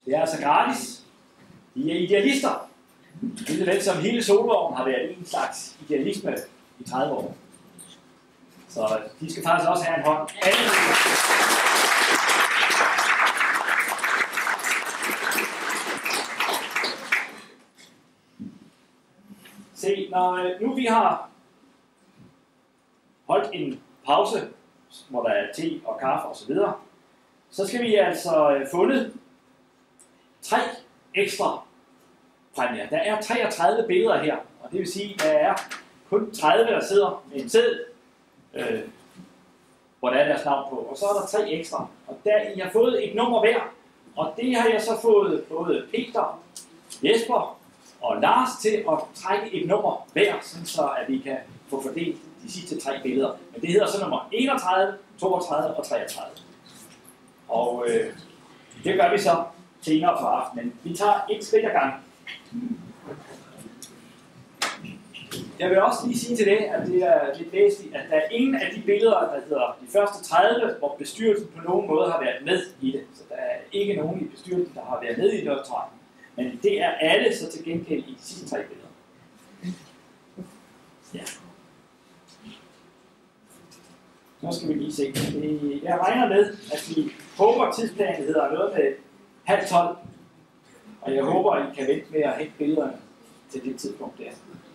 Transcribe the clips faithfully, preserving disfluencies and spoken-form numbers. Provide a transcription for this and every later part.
Det er altså gratis. De er idealister. Det er vel som hele Solvognen har været en slags idealisme i tredive år. Så de skal faktisk også have en hånd. Se, når nu vi har holdt en pause, hvor der er te og kaffe og så videre, så skal vi altså fundet tre ekstra præmier. Der er treogtredive billeder her, og det vil sige, at der er kun tredive, der sidder med en seddel, øh, hvor der er deres navn på. Og så er der tre ekstra. Og der I har fået et nummer hver, og det har jeg så fået både Peter, Jesper og Lars til at trække et nummer hver, sådan så at vi kan få fordelt de sidste tre billeder. Men det hedder så nummer enogtredive, toogtredive og treogtredive. Og øh, det gør vi så senere på aftenen. Vi tager et skridt ad gangen. Jeg vil også lige sige til det, at det er lidt væsentligt, at der er ingen af de billeder, der hedder de første tredive, hvor bestyrelsen på nogen måde har været med i det. Så der er ikke nogen i bestyrelsen, der har været med i det, tror jeg. Men det er alle så til gengæld i de sidste tre billeder. Ja. Nu skal vi lige se. Jeg regner med, at vi håber, tidsplanen hedder noget med halv tolv. Og jeg håber, at I kan vente med at hente billederne til det tidspunkt der.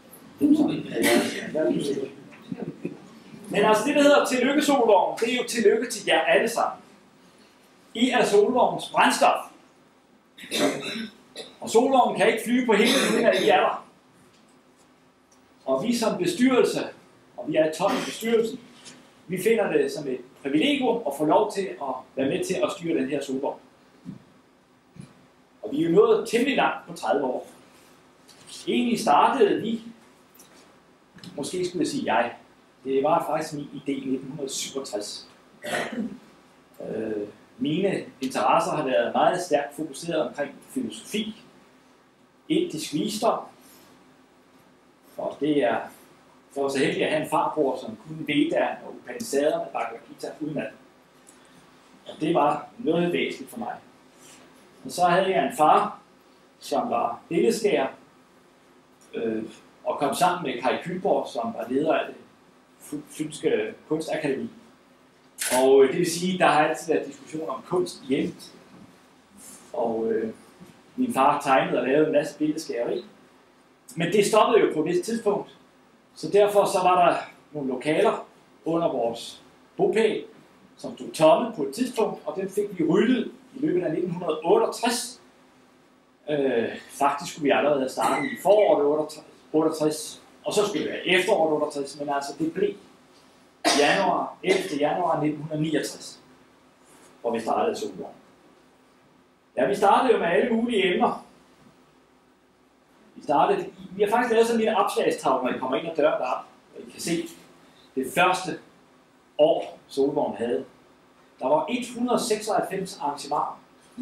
Men altså det, der hedder tillykke Solvognen, det er jo tillykke til jer alle sammen. I er Solvognens brændstof. Og Solvognen kan ikke flyve på himlen, uden at I er der. Og vi som bestyrelse, og vi er toppen af bestyrelsen, vi finder det som et privilegium at få lov til at være med til at styre den her Solvogn. Og vi er jo nået temmelig langt på tredive år. Egentlig startede vi, måske skulle jeg sige jeg, det var faktisk min idé i nitten syvogtres. Øh, mine interesser har været meget stærkt fokuseret omkring filosofi, etisk visdom, og det er for så heldig at have en farbror, som kunne Vedaen og Upanishaderne og Bhagavad Gita udenad. Og det var noget væsentligt for mig. Og så havde jeg en far, som var billedskærer, øh, og kom sammen med Kai Kyhlborg, som var leder af det Fynske Kunstakademi. Og øh, det vil sige, der har altid været diskussion om kunst i hjemmet. Og øh, min far tegnede og lavede en masse billedskæreri. Men det stoppede jo på et vist tidspunkt. Så derfor så var der nogle lokaler under vores bopæl, som stod tomme på et tidspunkt, og den fik vi ryddet i løbet af nitten otteogtres. Øh, faktisk skulle vi allerede have startet i foråret otteogtres, og så skulle det være efteråret otteogtres, men altså det blev januar, ellevte januar nitten niogtres, hvor vi startede Solvognen. Ja, vi startede jo med alle mulige emner. Vi startede, vi har faktisk lavet sådan en lille opslagstavle, når I kommer ind ad døren derop, og I kan se det første år Solvognen havde. Der var et hundrede seksoghalvfems arrangementer.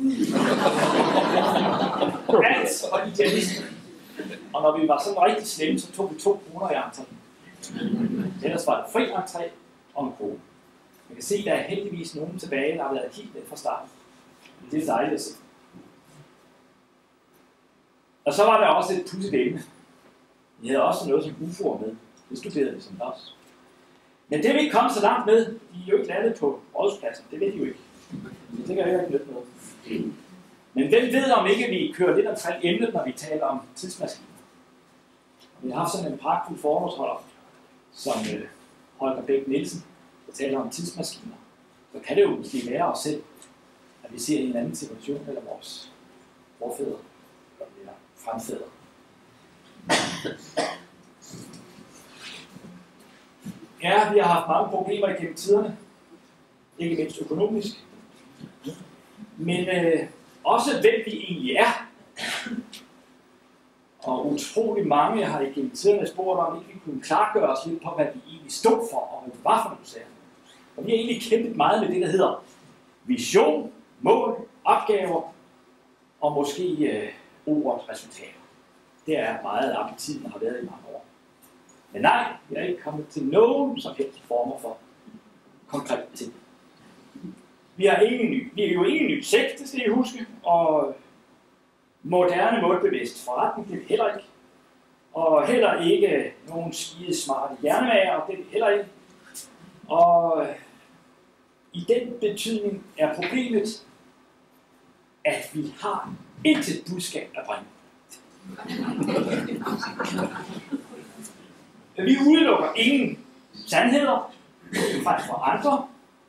Alt og idealisme. Og når vi var sådan rigtig slemme, så tog vi to kroner i entré. Ellers var det fri entré og en krone. Man kan se, at der er heldigvis nogen tilbage, der har været helt ned fra starten. Det er dejligt at se. Og så var der også et pudsigt emne. Vi havde også noget som U F O'er med. Det studerede vi som også. Men det vi ikke kom så langt med, de er jo ikke landet på rådspladsen. Det ved de jo ikke. Det kan jo ikke nytte noget. Men hvem ved, om ikke vi kører lidt omkring emnet, når vi taler om tidsmaskiner. Vi har haft sådan en pragtfuld foredragsholder, som øh, Holger Bæk Nielsen, der taler om tidsmaskiner. Så kan det jo måske være os selv, at vi ser en anden situation, eller vores forfædre, eller fremfædre. Ja, vi har haft mange problemer igennem tiderne, ikke mindst økonomisk, men øh, også hvem vi egentlig er. Og utrolig mange har igennem tiderne spurgt om, ikke vi kunne klargøre os lidt på, hvad vi egentlig stod for, og hvad det var for nogle sager. Og vi har egentlig kæmpet meget med det, der hedder vision, mål, opgaver, og måske øh, ordet resultater. Det er meget appetitten har været i mange år. Men nej, vi er ikke kommet til nogen som helst former for konkret ting. Vi, har ingen ny, vi er jo ingen ny sekt, det skal I huske, og moderne målbevidst forretning, det er vi heller ikke. Og heller ikke nogen skide smarte hjernemager, det er vi heller ikke. Og i den betydning er problemet, at vi har intet budskab at bringe. Vi udelukker ingen sandheder fra andre.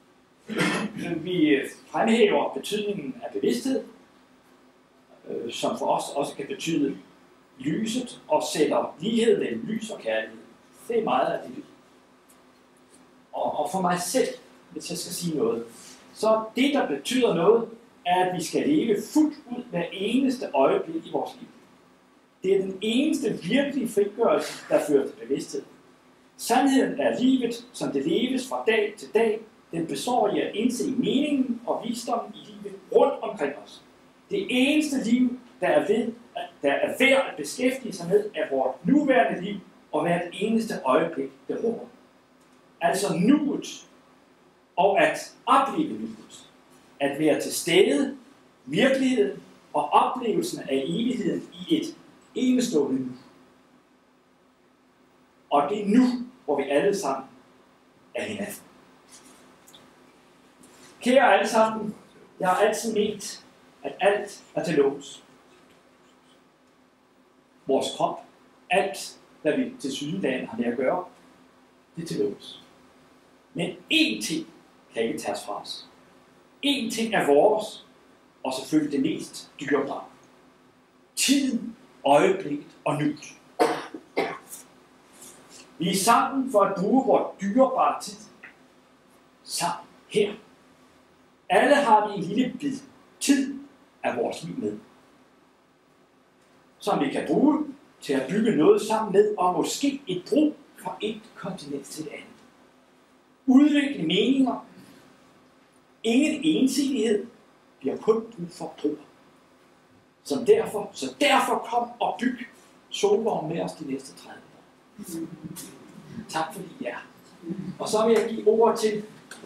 Vi fremhæver betydningen af bevidsthed, som for os også kan betyde lyset, og sætter lighed mellem lys og kærlighed. Det er meget af det. Og, og for mig selv, hvis jeg skal sige noget, så det, der betyder noget, er, at vi skal leve fuldt ud hver eneste øjeblik i vores liv. Det er den eneste virkelige frigørelse, der fører til bevidsthed. Sandheden er livet, som det leves fra dag til dag. Den består i at indse meningen og visdommen i livet rundt omkring os. Det eneste liv, der er, ved, der er værd at beskæftige sig med, er vores nuværende liv, og hvert eneste øjeblik beror. Altså nuet, og at opleve nuet. At være til stede, virkeligheden og oplevelsen af evigheden i et enestående nu. Og det er nu, hvor vi alle sammen er hinanden. Kære alle sammen, jeg har altid ment, at alt er til låns. Vores krop, alt, hvad vi til sydendagen har med at gøre, det er til låns. Men én ting kan ikke tages fra os. Én ting er vores, og selvfølgelig det mest dyrebare. Tiden, øjeblikket og nu. Vi er sammen for at bruge vores dyrebare tid. Sammen her. Alle har vi en lille bid tid af vores liv med, som vi kan bruge til at bygge noget sammen med, og måske et bro fra et kontinent til et andet. Udvikle meninger. Ingen ensidighed. Vi har kun brug for bro. Så derfor, så derfor kom og byg Solvogn med os de næste tredive år. Tak fordi I er. Og så vil jeg give ordet til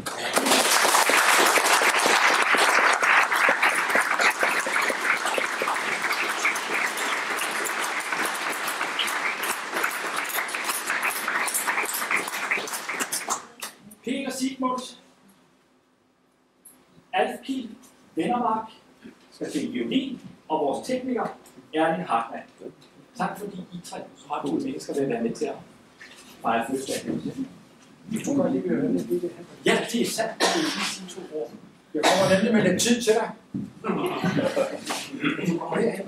Peter Sigmunds, Alf Kiel, Vennermark, skal spille violin, og vores tekniker, Erling Hartmann. Tak fordi I tre har gode mennesker vil være med til at fejre fødselsdagen. Jeg tror godt lige, vi vil høre lidt det. Ja, det er sandt. Det er lige sige to ord. Jeg kommer nemlig med lidt tid til dig. Du kommer herhen.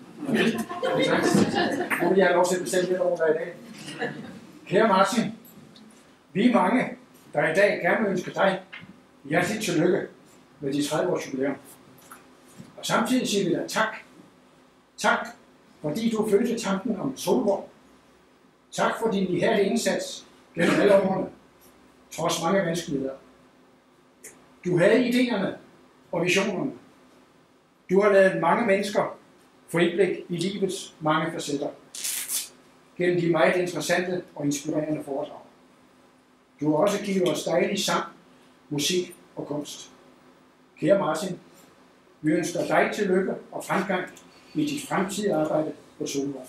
Nu vil jeg have lov til at bestemme lidt over dig i dag. Kære Martin, vi er mange, der i dag gerne vil ønske dig hjerteligt tillykke med de tredive års jubilæum. Og samtidig siger vi dig tak. Tak, fordi du følte tanken om Solvogn. Tak for din ihærdige indsats gennem alle årene, trods mange vanskeligheder. Du havde idéerne og visionerne. Du har ladet mange mennesker få indblik i livets mange facetter gennem de meget interessante og inspirerende foredrag. Du har også givet os dejlig sang, musik og kunst. Kære Martin, vi ønsker dig tillykke og fremgang i dit fremtidige arbejde på Solvogn.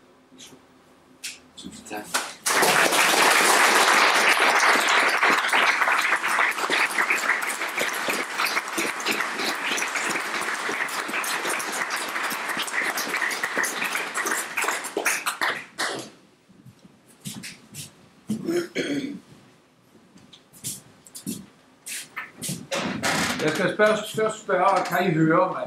Tusind tak. Jeg skal spørge, først spørge, kan I høre mig?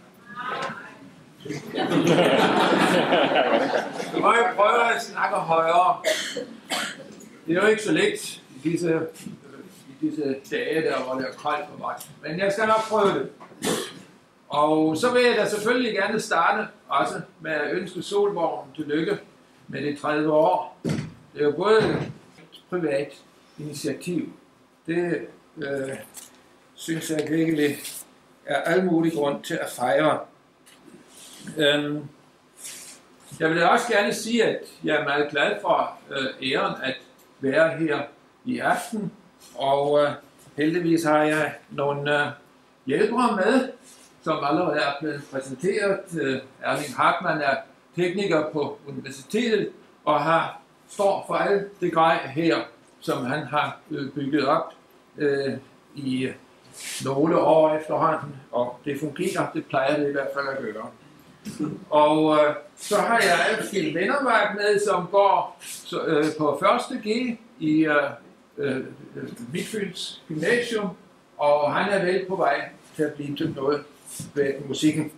Nu må jeg prøve at snakke højere. Det er jo ikke så let i disse, i disse dage, der hvor det er koldt på vej. Men jeg skal nok prøve det. Og så vil jeg da selvfølgelig gerne starte også med at ønske Solvogn tillykke med det tredive år. Det er jo både et privat initiativ. Det øh, synes jeg virkelig er al mulig grund til at fejre. Øhm, jeg vil også gerne sige, at jeg er meget glad for øh, æren at være her i aften, og øh, heldigvis har jeg nogle øh, hjælpere med, som allerede er blevet præsenteret. Erling Hartmann er tekniker på universitetet og har står for alt det grej her, som han har bygget op øh, i nogle år efterhånden, og det fungerer, det plejer det i hvert fald at gøre. Og øh, så har jeg Alfred Vennermark med, som går så, øh, på første G i øh, øh, Midtfyns Gymnasium, og han er vel på vej til at blive til noget ved musikken.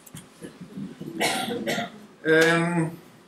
Øhm,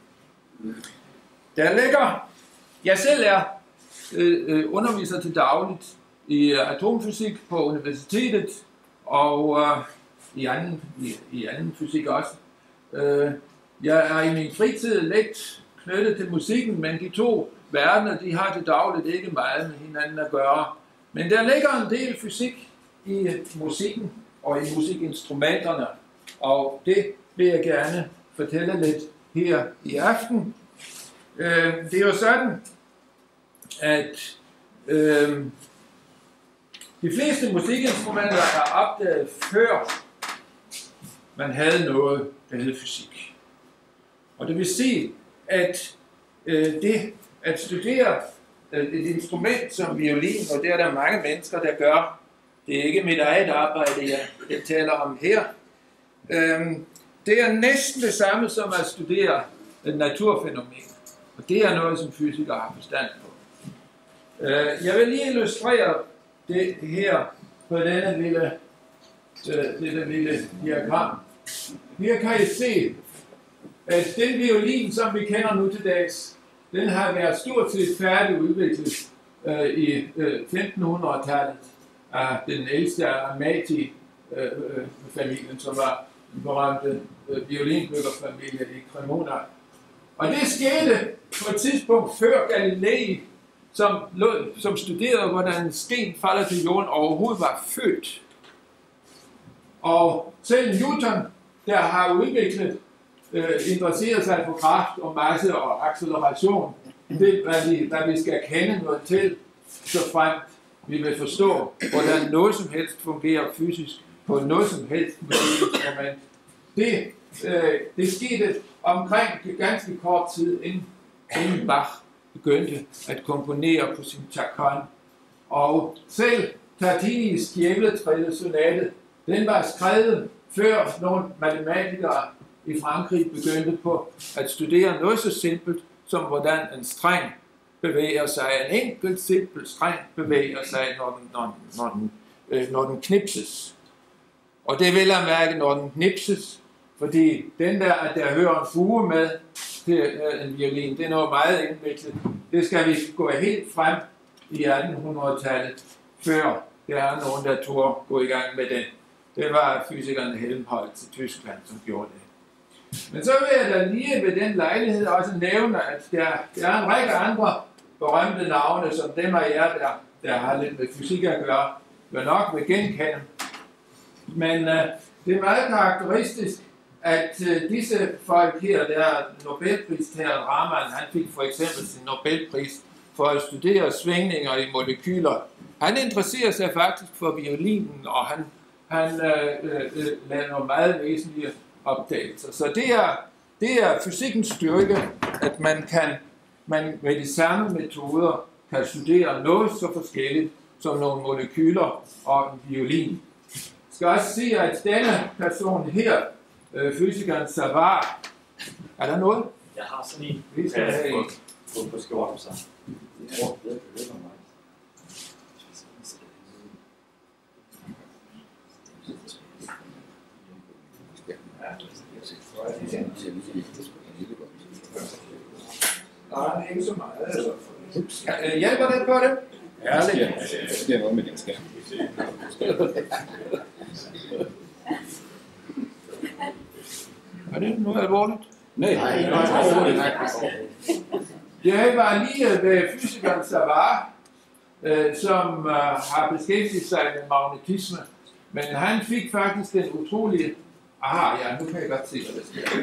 der ligger, jeg selv er øh, underviser til dagligt i øh, atomfysik på universitetet, og øh, i, anden, i, i anden fysik også. Øh, jeg er i min fritid lidt knyttet til musikken, men de to verdener, de har til dagligt ikke meget med hinanden at gøre. Men der ligger en del fysik i musikken og i musikinstrumenterne, og det vil jeg gerne fortælle lidt her i aften. Øh, det er jo sådan, at øh, de fleste musikinstrumenter er opdaget før man havde noget, der hed fysik. Og det vil sige, at øh, det at studere øh, et instrument som violin, og det er der mange mennesker, der gør, det er ikke mit eget arbejde, jeg, jeg taler om her, øh, det er næsten det samme som at studere et naturfænomen. Og det er noget, som fysikere har forstand på. Øh, jeg vil lige illustrere det her på denne lille, øh, denne lille diagram. Her kan I se, at den violin, som vi kender nu til dags, den har været stort set færdig udviklet øh, i øh, femtenhundredetallet af den ældste af Amati-familien, øh, som var den berømte øh, violinbyggerfamilie i Cremona. Og det skete på et tidspunkt før Galilei, som, som studerede, hvordan en sten falder til jorden, overhovedet var født. Og selv Newton, der har udviklet, øh, interesseret sig for kraft og masse og acceleration, det hvad vi, hvad vi skal kende noget til, så frem vi vil forstå, hvordan noget som helst fungerer fysisk på noget som helst musikinstrument. Det, øh, det skete omkring ganske kort tid, inden, inden Bach begyndte at komponere på sin chaconne. Og selv Tartinis Djævletræde sonate, den var skrevet før nogle matematikere i Frankrig begyndte på at studere noget så simpelt som hvordan en streng bevæger sig, en enkelt simpel streng bevæger sig, når den, når, når den, øh, når den knipses. Og det vil jeg mærke, når den knipses, fordi den der, at der hører en fuge med til øh, en violin, det er noget meget indviklet. Det skal vi gå helt frem i attenhundredetallet, før der er nogen, der turde gå i gang med den. Det var fysikeren Helmholtz i Tyskland, som gjorde det. Men så vil jeg da lige ved den lejlighed også nævne, at der, der er en række andre berømte navne, som dem af jer, der, der har lidt med fysik at gøre, vil nok vil genkende. Men uh, det er meget karakteristisk, at uh, disse folk her, der er Nobelpris til Raman, han fik for eksempel sin Nobelpris for at studere svingninger i molekyler. Han interesserer sig faktisk for violinen, og han, han øh, øh, laver nogle meget væsentlige opdagelser. Så det er, det er fysikkens styrke, at man kan man med de samme metoder kan studere noget så forskelligt som nogle molekyler og en violin. Jeg skal også sige, at denne person her, øh, fysikeren Savart, er der noget? Jeg har sådan en Vi skal have på, på, på skjorten så. Ja, det er mig. Nej, ikke så meget. Altså. Hjælper det på det? Ærligt. Ja, det sker noget med din skærm. Er det noget alvorligt? Nej, nej, nej. Jeg var lige ved fysikeren Savart, øh, som øh, har beskæftiget sig med magnetisme. Men han fik faktisk den utrolige... Aha, ja, nu kan jeg godt se, hvad det sker.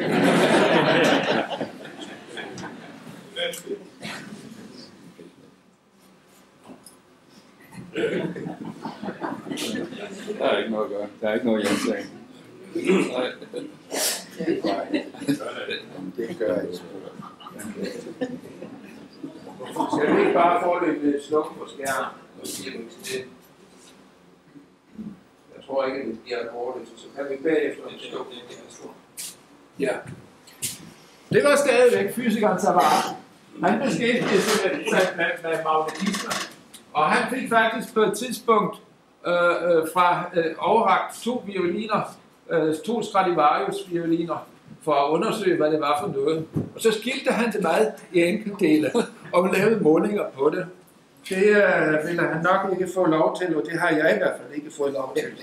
Der er ikke noget at gøre. Der er ikke noget, jeg sagde. Det gør jeg ikke. Skal vi ikke bare få lidt sluk på skærmen? Jeg tror ikke, det bliver alvorligt, så kan vi bagefter en sluk. Ja. Det var stadigvæk fysikernes apparat. Han beskæftigede sig med, med, med magnetisme, og han fik faktisk på et tidspunkt øh, øh, fra øh, overrakt to violiner, øh, to Stradivarius-violiner, for at undersøge, hvad det var for noget. Og så skilte han det meget i enkeltdele, og lavede målinger på det. Det øh, ville han nok ikke få lov til, og det har jeg i hvert fald ikke fået lov til.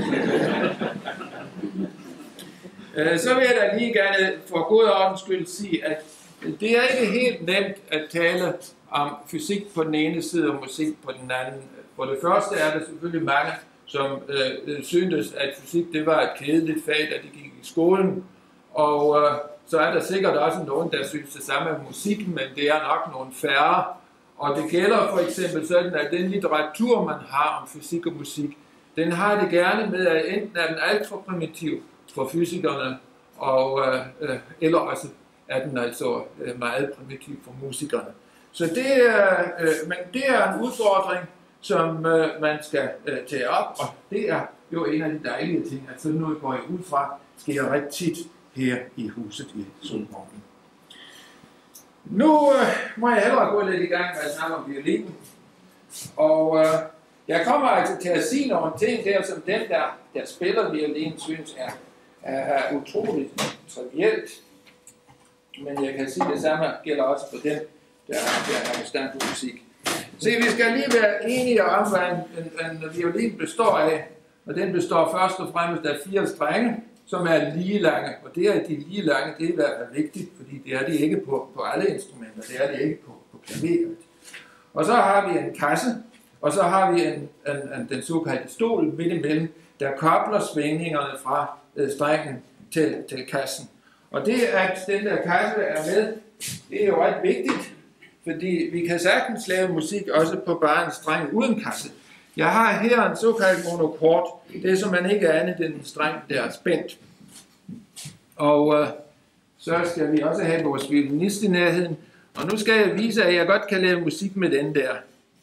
øh, så vil jeg da lige gerne for god ordens skyld sige, at det er ikke helt nemt at tale om fysik på den ene side og musik på den anden. For det første er der selvfølgelig mange, som øh, syntes, at fysik det var et kedeligt fag, da de gik i skolen. Og øh, så er der sikkert også nogen, der synes det samme med musikken, men det er nok nogle færre. Og det gælder for eksempel sådan, at den litteratur, man har om fysik og musik, den har det gerne med, at enten er den alt for primitiv for fysikerne, og, øh, øh, eller også er den altså øh, meget primitiv for musikerne. Så det er, øh, men det er en udfordring, som øh, man skal øh, tage op, og det er jo en af de dejlige ting, at sådan noget går jeg ud fra, sker ret tit her i huset i Sundborgen. Nu øh, må jeg hellere gå lidt i gang med at snakke om violinen. Og øh, jeg kommer altså til at sige nogle ting der, som dem, der, der spiller violin, synes er, er, er utroligt trivielt. Men jeg kan sige, det samme gælder også for dem, der, der har forstand på musik. Se, vi skal lige være enige om, hvad en, en, en violin består af. Og den består først og fremmest af fire strenge, som er lige lange. Og det er de lige lange, det er i hvert fald vigtigt, fordi det er det ikke på, på alle instrumenter, det er det ikke på, på klaveret. Og så har vi en kasse, og så har vi en, en, en, den såkaldte stol midt imellem, der kobler svingningerne fra øh, strengen til, til kassen. Og det, at den der kasse er med, det er jo ret vigtigt, fordi vi kan sagtens lave musik også på bare en streng uden kasse. Jeg har her en såkaldt monokord. Det er som man ikke er andet end en streng, der er spændt. Og øh, så skal vi også have vores violinist i nærheden. Og nu skal jeg vise, at jeg godt kan lave musik med den der.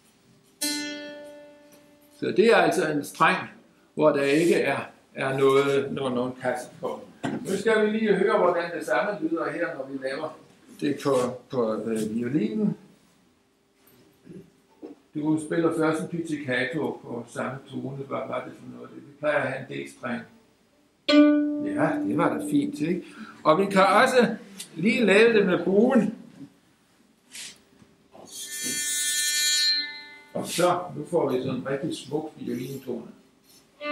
Så det er altså en streng, hvor der ikke er, er noget, noget, nogen kasse på. Nu skal vi lige høre, hvordan det samme lyder her, når vi laver det på, på øh, violinen. Du spiller først en pizzicato på samme tone. Hvad var det for noget? Vi plejer at have en D-streng. Ja, det var da fint, ikke? Og vi kan også lige lave det med buen. Og så, nu får vi sådan en rigtig smuk violintone. Ja.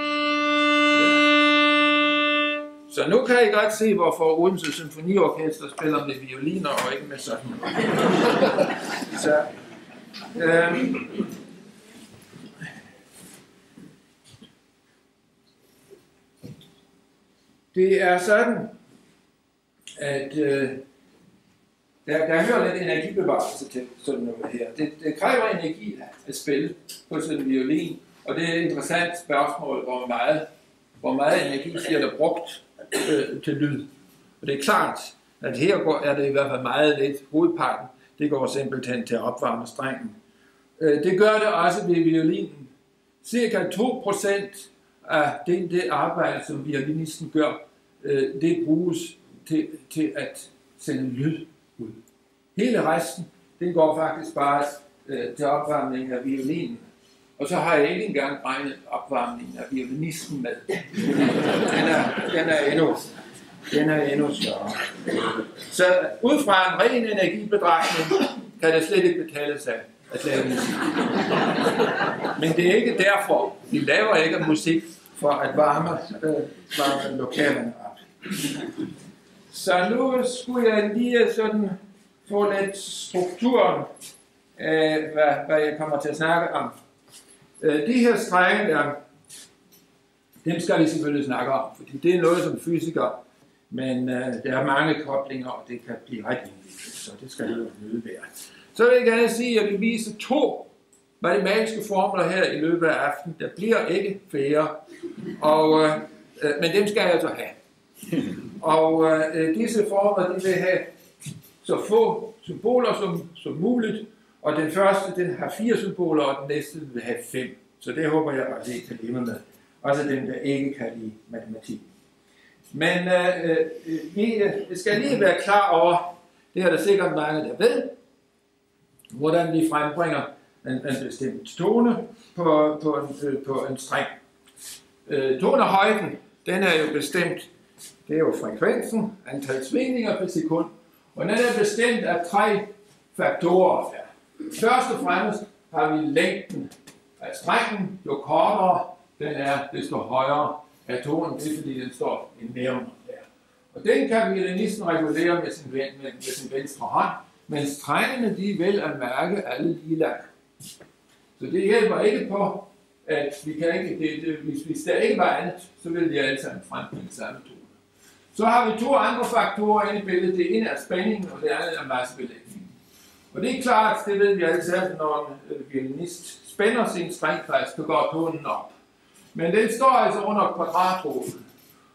Så nu kan I godt se, hvorfor Odense Symfoniorkester spiller med violiner og ikke med sådan noget. Så, øhm, det er sådan, at øh, der, der hører lidt energibevarelse til sådan noget her. Det, det kræver energi at spille på sådan en violin, og det er et interessant spørgsmål, hvor meget, hvor meget energi bliver der brugt øh, til lyd. Og det er klart, at her går, er det i hvert fald meget lidt. Hovedparten, det går simpelthen til at opvarme strengen. Øh, det gør det også ved violinen. Cirka to procent af det, det arbejde, som violinisten gør, øh, det bruges til, til at sende lyd ud. Hele resten, den går faktisk bare øh, til opvarmning af violinen. Og så har jeg ikke engang regnet opvarmningen af violinisten med. Den er, den er endnu, den er endnu større. Så ud fra en ren energibetragtning kan det slet ikke betale sig at lave musik. Men det er ikke derfor. Vi laver ikke musik for at varme, øh, varme lokalerne op. Så nu skulle jeg lige sådan få lidt strukturen af, hvad, hvad jeg kommer til at snakke om. De her strenge der, dem skal vi selvfølgelig snakke om, fordi det er noget som fysikere, men uh, der er mange koblinger, og det kan blive ret indviklet, så det skal jo nødt være. Så vil jeg gerne sige, at jeg vil vise to matematiske formler her i løbet af aftenen. Der bliver ikke flere, og uh, Øh, men dem skal jeg så have. Og øh, disse former, de vil have så få symboler som, som muligt, og den første, den har fire symboler, og den næste vil have fem. Så det håber jeg også, I kan leve med. Også dem, der ikke kan lide matematik. Men øh, øh, vi skal lige være klar over, det er der sikkert mange, der ved, hvordan vi frembringer en, en bestemt tone på, på, en, på en streng. Øh, tonehøjden, den er jo bestemt, det er jo frekvensen, antal svingninger per sekund, og den er bestemt af tre faktorer. Først og fremmest har vi længden af strengen, jo kortere den er, desto højere er tonen, det er fordi den står i nævner der. Og den kan violinisten regulere med sin, med, med sin venstre hånd, men strengene de vil at mærke alle lige langt. Så det hjælper ikke på, at vi kan ikke, det, det, hvis, hvis der ikke var andet, så vil de alle sammen frembringe samme tone. Så har vi to andre faktorer inde i billedet. Det ene er spændingen, og det andet er massebelægningen. Og det er klart, det ved vi alle sammen, når en violinist spænder sin streng fast, så går tonen op. Men den står altså under kvadratroden.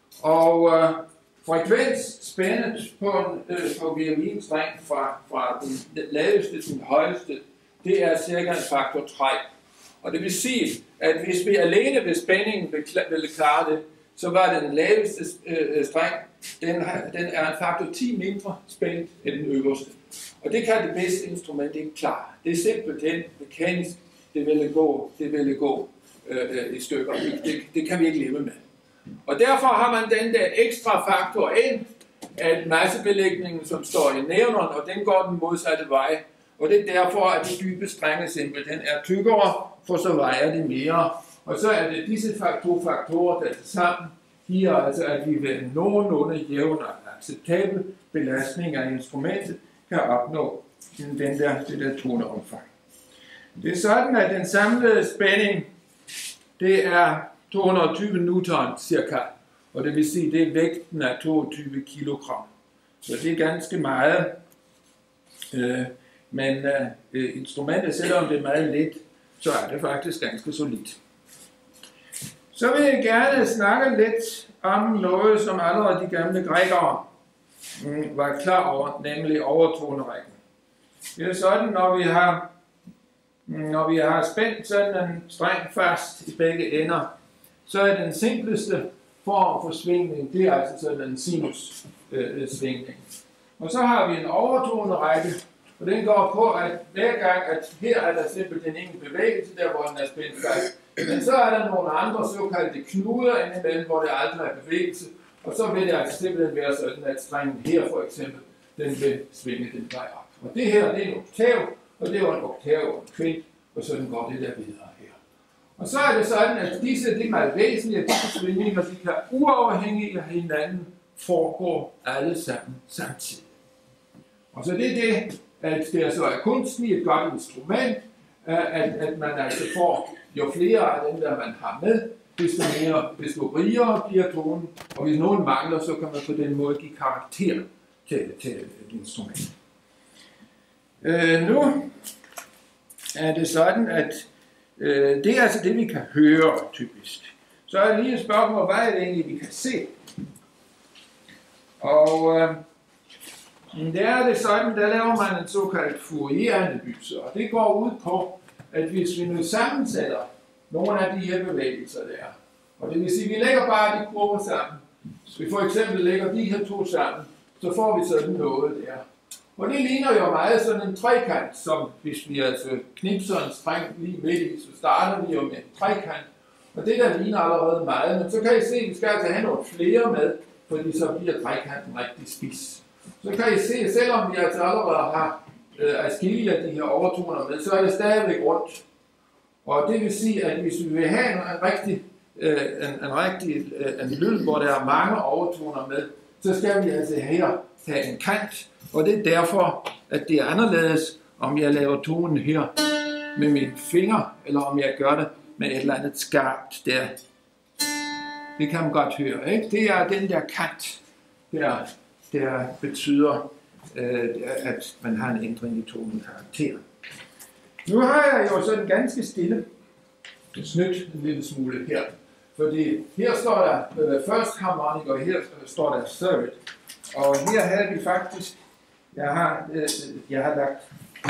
Og øh, frekvens spændet på, en, øh, på violinstreng fra, fra den laveste til den højeste, det er cirka en faktor tre. Og det vil sige, at hvis vi alene ved spændingen ville klare det, så var den laveste øh, streng, den, den er en faktor ti mindre spændt end den øverste. Og det kan det bedste instrument ikke klare. Det er simpelthen mekanisk, det ville gå, det ville gå øh, i stykker. Det, det, det kan vi ikke leve med. Og derfor har man den der ekstra faktor ind, at massebelægningen, som står i nævneren, og den går den modsatte vej. Og det er derfor, at de dybe strenge simpelthen er tykkere, for så vejer det mere. Og så er det disse to faktorer, der sammen giver altså, at vi ved en nogenlunde jævn og acceptabel belastning af instrumentet kan opnå den der, det der toneomfang. Det er sådan, at den samlede spænding, det er to hundrede og tyve newton cirka, og det vil sige, det er vægten af toogtyve kilogram. Så det er ganske meget, øh, men øh, instrumentet, selvom det er meget let, så er det faktisk ganske solidt. Så vil jeg gerne snakke lidt om noget, som allerede de gamle grækere mm, var klar over, nemlig overtonerækken. Det er sådan, når vi har, når vi har spændt sådan en streng fast i begge ender, så er den simpleste form for svingning, det er altså sådan en sinus øh, svingning. Og så har vi en overtonerække, og den går på, at hver gang, at her er der simpelthen ingen bevægelse, der hvor den er spændt fast. Men så er der nogle andre såkaldte knuder indimellem, hvor der aldrig er bevægelse. Og så vil det altså simpelthen være sådan, at strengen her for eksempel, den vil svinge den vej op. Og det her, det er en oktav, og det er en oktav og en kvint, og sådan går det der videre her. Og så er det sådan, at disse, det er meget væsentligt, at disse svingninger, de kan uafhængigt af hinanden foregå alle sammen samtidig. Og så det er det, at det er så er kunsten i et godt instrument, at, at man altså får jo flere af dem, der man har med, desto mere, desto rigere bliver tonen, og hvis nogen mangler, så kan man på den måde give karakter til, til et instrument. Øh, nu er det sådan, at øh, det er altså det, vi kan høre typisk. Så er det lige et spørgsmål, hvad er det egentlig, vi kan se? Og øh, der er det sådan, der laver man en såkaldt Fourier-analyse, og det går ud på, at hvis vi nu sammensætter nogle af de her bevægelser der, og det vil sige, at vi lægger bare de kurver sammen. Hvis vi for eksempel lægger de her to sammen, så får vi sådan noget der. Og det ligner jo meget sådan en trekant, som hvis vi altså knipser en streng lige midt i, så starter vi jo med en trekant. Og det der ligner allerede meget, men så kan I se, at vi skal altså have nogle flere med, fordi så bliver trekanten rigtig spids. Så kan I se, at selvom vi altså allerede har øh, adskillige af de her overtoner med, så er det stadigvæk rundt. Og det vil sige, at hvis vi vil have en, en rigtig, øh, en, en, rigtig øh, en lyd, hvor der er mange overtoner med, så skal vi altså her have en kant. Og det er derfor, at det er anderledes, om jeg laver tonen her med mine fingre, eller om jeg gør det med et eller andet skarpt der. Det kan man godt høre, ikke? Det er den der kant, der, der betyder, øh, at man har en ændring i tonekarakter. Nu har jeg jo sådan ganske stille snydt en lille smule her, Fordi her står der øh, first harmonic, og her står der third. Og her havde vi faktisk, jeg har, øh, jeg har lagt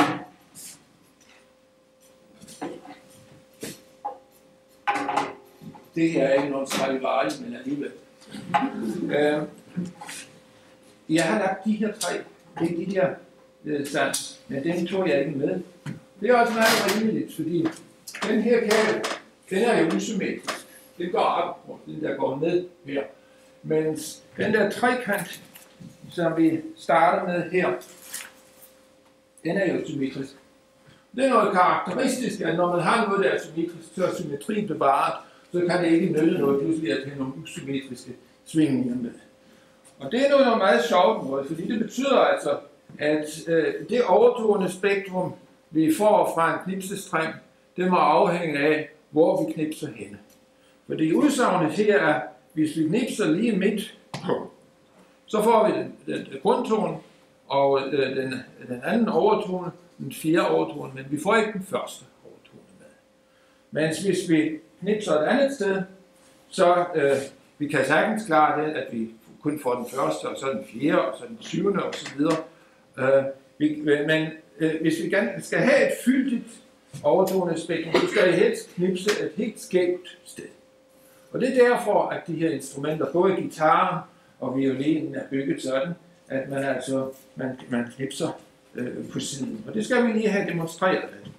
det her er ikke nogen Stradivarius, men alligevel. Øh, jeg har lagt de her tre, det er de her øh, sans, men dem tog jeg ikke med. Det er også meget rimeligt, fordi den her kæde, den er jo usymmetrisk. Den går op, og den der går ned her. Mens den der trekant, som vi starter med her, den er jo symmetrisk. Det er noget karakteristisk, at når man har noget, der er symmetrisk, så er symmetrien bevaret, så kan det ikke nytte noget pludselig at have nogle usymmetriske svingninger med. Og det er noget meget sjovt måde, fordi det betyder altså, at øh, det overtående spektrum, vi får fra en knipsestreng, det må afhænge af, hvor vi knipser henne. Fordi udsagnet her er, hvis vi knipser lige midt på, så får vi den, den, den grundtone og øh, den, den anden overtone, den fjerde overtone, men vi får ikke den første overtone med. Mens hvis vi knipser et andet sted, så øh, vi kan sagtens klare det, at vi kun får den første, og så den fjerde, og så den syvende osv. Øh, vi, men øh, hvis vi gerne skal have et fyldigt overtone spektrum, så skal vi helst knipse et helt skævt sted. Og det er derfor, at de her instrumenter, både guitaren og violinen, er bygget sådan, at man altså man, man knipser øh, på siden. Og det skal vi lige have demonstreret lidt.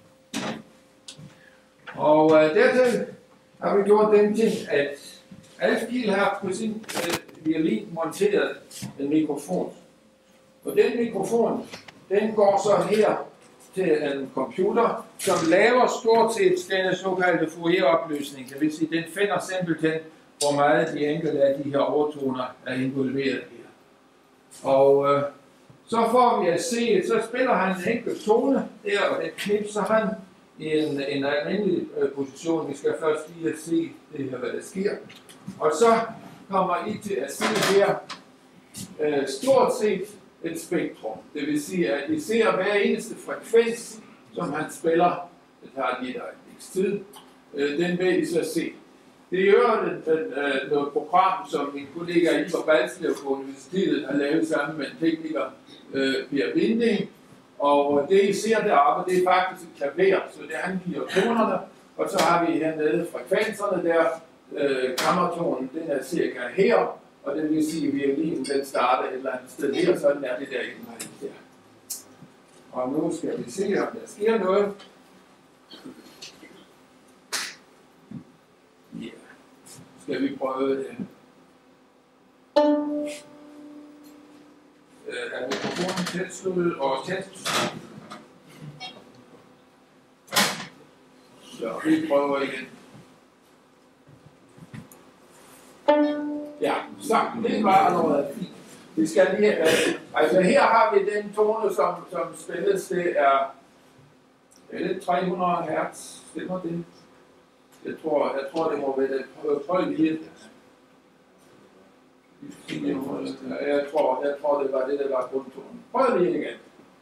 Og øh, dertil har vi gjort den ting, at Alf Kiel har på sin øh, violin monteret en mikrofon. Og den mikrofon, den går så her til en computer, som laver stort set denne såkaldte Fourier-opløsning. Det vil sige, den finder simpelthen, hvor meget de enkelte af de her overtoner er involveret her. Og øh, så får vi at se, så spiller han en enkelt tone der, og den knipser han i en, en almindelig øh, position. Vi skal først lige at se det her, hvad der sker. Og så kommer I til at se her øh, stort set et spektrum. Det vil sige, at I ser hver eneste frekvens, som han spiller, det tager lige et øjebliks tid, øh, den vil I så se. Det gør den, den, øh, noget program, som min kollega Ivar Balslev på universitetet har lavet sammen med en tekniker, øh, Per Vinding. Og det I ser deroppe, det er faktisk et klaver, så det han giver tonerne, og så har vi hernede frekvenserne der, øh, kammertonen, den er cirka her, og det vil sige, at violinen den starter et eller andet sted her, sådan er det der indhold der. Og nu skal vi se, om der sker noget. Ja, skal vi prøve det. Er mikrofonen tilsluttet og tæt? Så vi prøver igen. Ja, så det var noget fint. Vi skal lige, altså her har vi den tone, som, som spilles, det er, er det tre hundrede hertz, stemmer det? Jeg tror, jeg tror det må være det. Prøv lige. Jeg tror, jeg tror det var det, der var grundtonen. Prøv lige igen.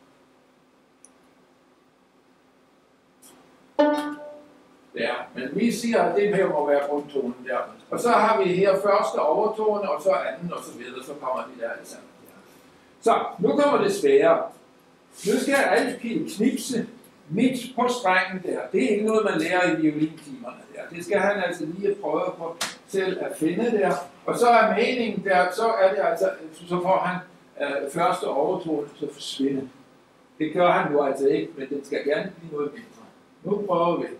Ja, men vi siger, at det her må være grundtonen der. Og så har vi her første overtone, og så anden, og så videre, så kommer de der alle sammen. Så, nu kommer det svære. Nu skal Alf Kiel knipse midt på strengen der. Det er ikke noget, man lærer i violintimerne der. Det skal han altså lige prøve på selv at finde der. Og så er meningen der, så er det altså, så får han øh, første overtone til at forsvinde. Det gør han jo altså ikke, men den skal gerne blive noget mindre. Nu prøver vi.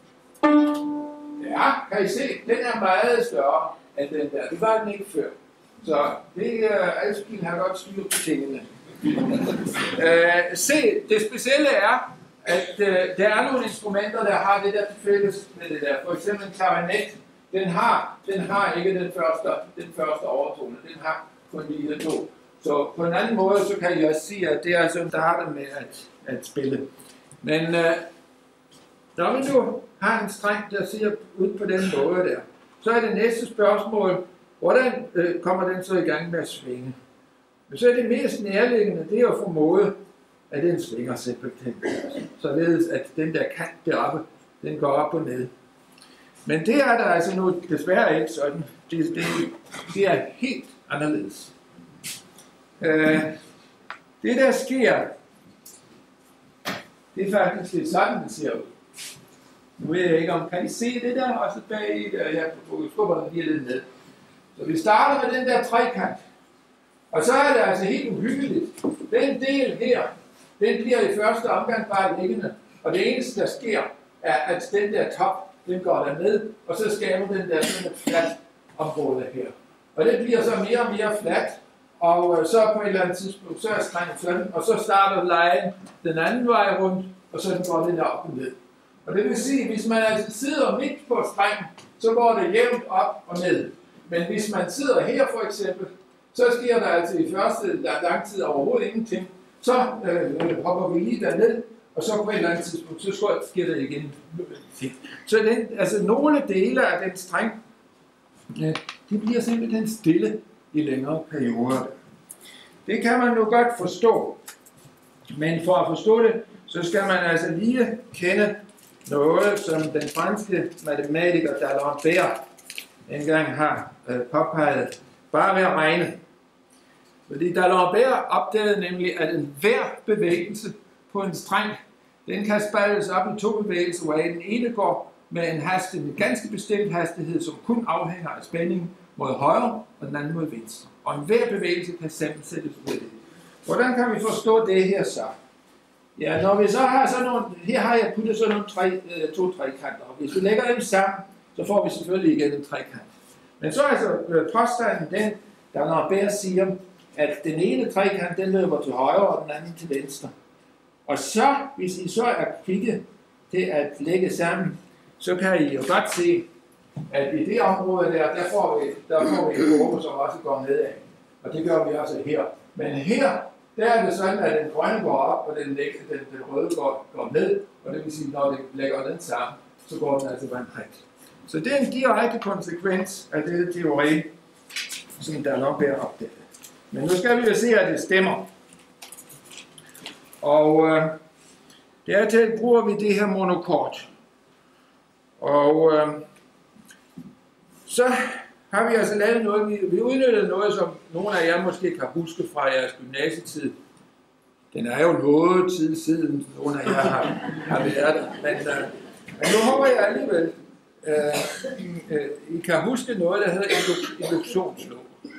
Ja, kan I se? Den er meget større end den der. Det var den ikke før. Så det uh, Alf Kiel har godt styr på tingene. uh, se, det specielle er, at uh, der er nogle instrumenter, der har det der til fælles med det der. For eksempel en klarinet, den har, den har ikke den første, den første overtone. Den har kun de her to. Så på en anden måde, så kan jeg også sige, at det er sådan, der har det med at, at spille. Men uh, når vi nu har en streng, der ser ud på den måde der, så er det næste spørgsmål, hvordan øh, kommer den så i gang med at svinge? Men så er det mest nærliggende, det er at formode, at den svinger simpelthen. Således at den der kant deroppe, den går op og ned. Men det er der altså nu desværre ikke sådan. Det, det, det er helt anderledes. Øh, det der sker, det er faktisk lidt sådan, det ser ud. Nu ved jeg ikke, om kan I se det der, og så bag i der, jeg skubber den lige lidt ned. Så vi starter med den der trekant. Og så er det altså helt uhyggeligt. Den del her, den bliver i første omgang bare liggende. Og det eneste, der sker, er, at den der top, den går der ned, og så skaber den der sådan et fladt område her. Og det bliver så mere og mere fladt, og så på et eller andet tidspunkt, så er strengen sådan, og så starter lejen den anden vej rundt, og så går den op og ned. Og det vil sige, at hvis man altså sidder midt på strengen, så går det jævnt op og ned. Men hvis man sidder her for eksempel, så sker der altså i første lang tid overhovedet ingenting. Så øh, hopper vi lige derned, og så på et eller andet tidspunkt, så sker der igen. Så den, altså nogle dele af den streng, ja, de bliver simpelthen stille i længere perioder. Det kan man nu godt forstå. Men for at forstå det, så skal man altså lige kende noget, som den franske matematiker D'Alembert engang har øh, påpeget, bare ved at regne. Fordi D'Alembert opdagede nemlig, at enhver bevægelse på en streng, den kan spaltes op i to bevægelser, hvor den ene går med en hastighed, en ganske bestemt hastighed, som kun afhænger af spændingen mod højre, og den anden mod venstre. Og enhver bevægelse kan sammensættes ud af det. Hvordan kan vi forstå det her så? Ja, når vi så har sådan nogle, her har jeg puttet sådan nogle tre, øh, to trekanter, og hvis vi lægger dem sammen, så får vi selvfølgelig igen en trekant. Men så er altså øh, påstanden den, der når Bær siger, at den ene trekant, den løber til højre, og den anden til venstre. Og så, hvis I så er kvikke til at lægge sammen, så kan I jo godt se, at i det område der, der får vi, der får vi en kurve, som også går nedad. Og det gør vi også her. Men her, der er det sådan, at den grønne går op, og den, den, den røde går, går ned. Og det vil sige, når det lægger den sammen, så går den altså vandret. Så det er en direkte konsekvens af dette teori, som der nok er opdaget. Men nu skal vi jo se, at det stemmer. Og øh, dertil bruger vi det her monokort. Og øh, så har vi altså lavet noget, vi, vi udnyttede noget, som nogle af jer måske kan huske fra jeres gymnasietid. Den er jo noget tid siden, nogle af jer har, har været der. Men, øh, men nu håber jeg alligevel, øh, øh, I kan huske noget, der hedder induktionsloven.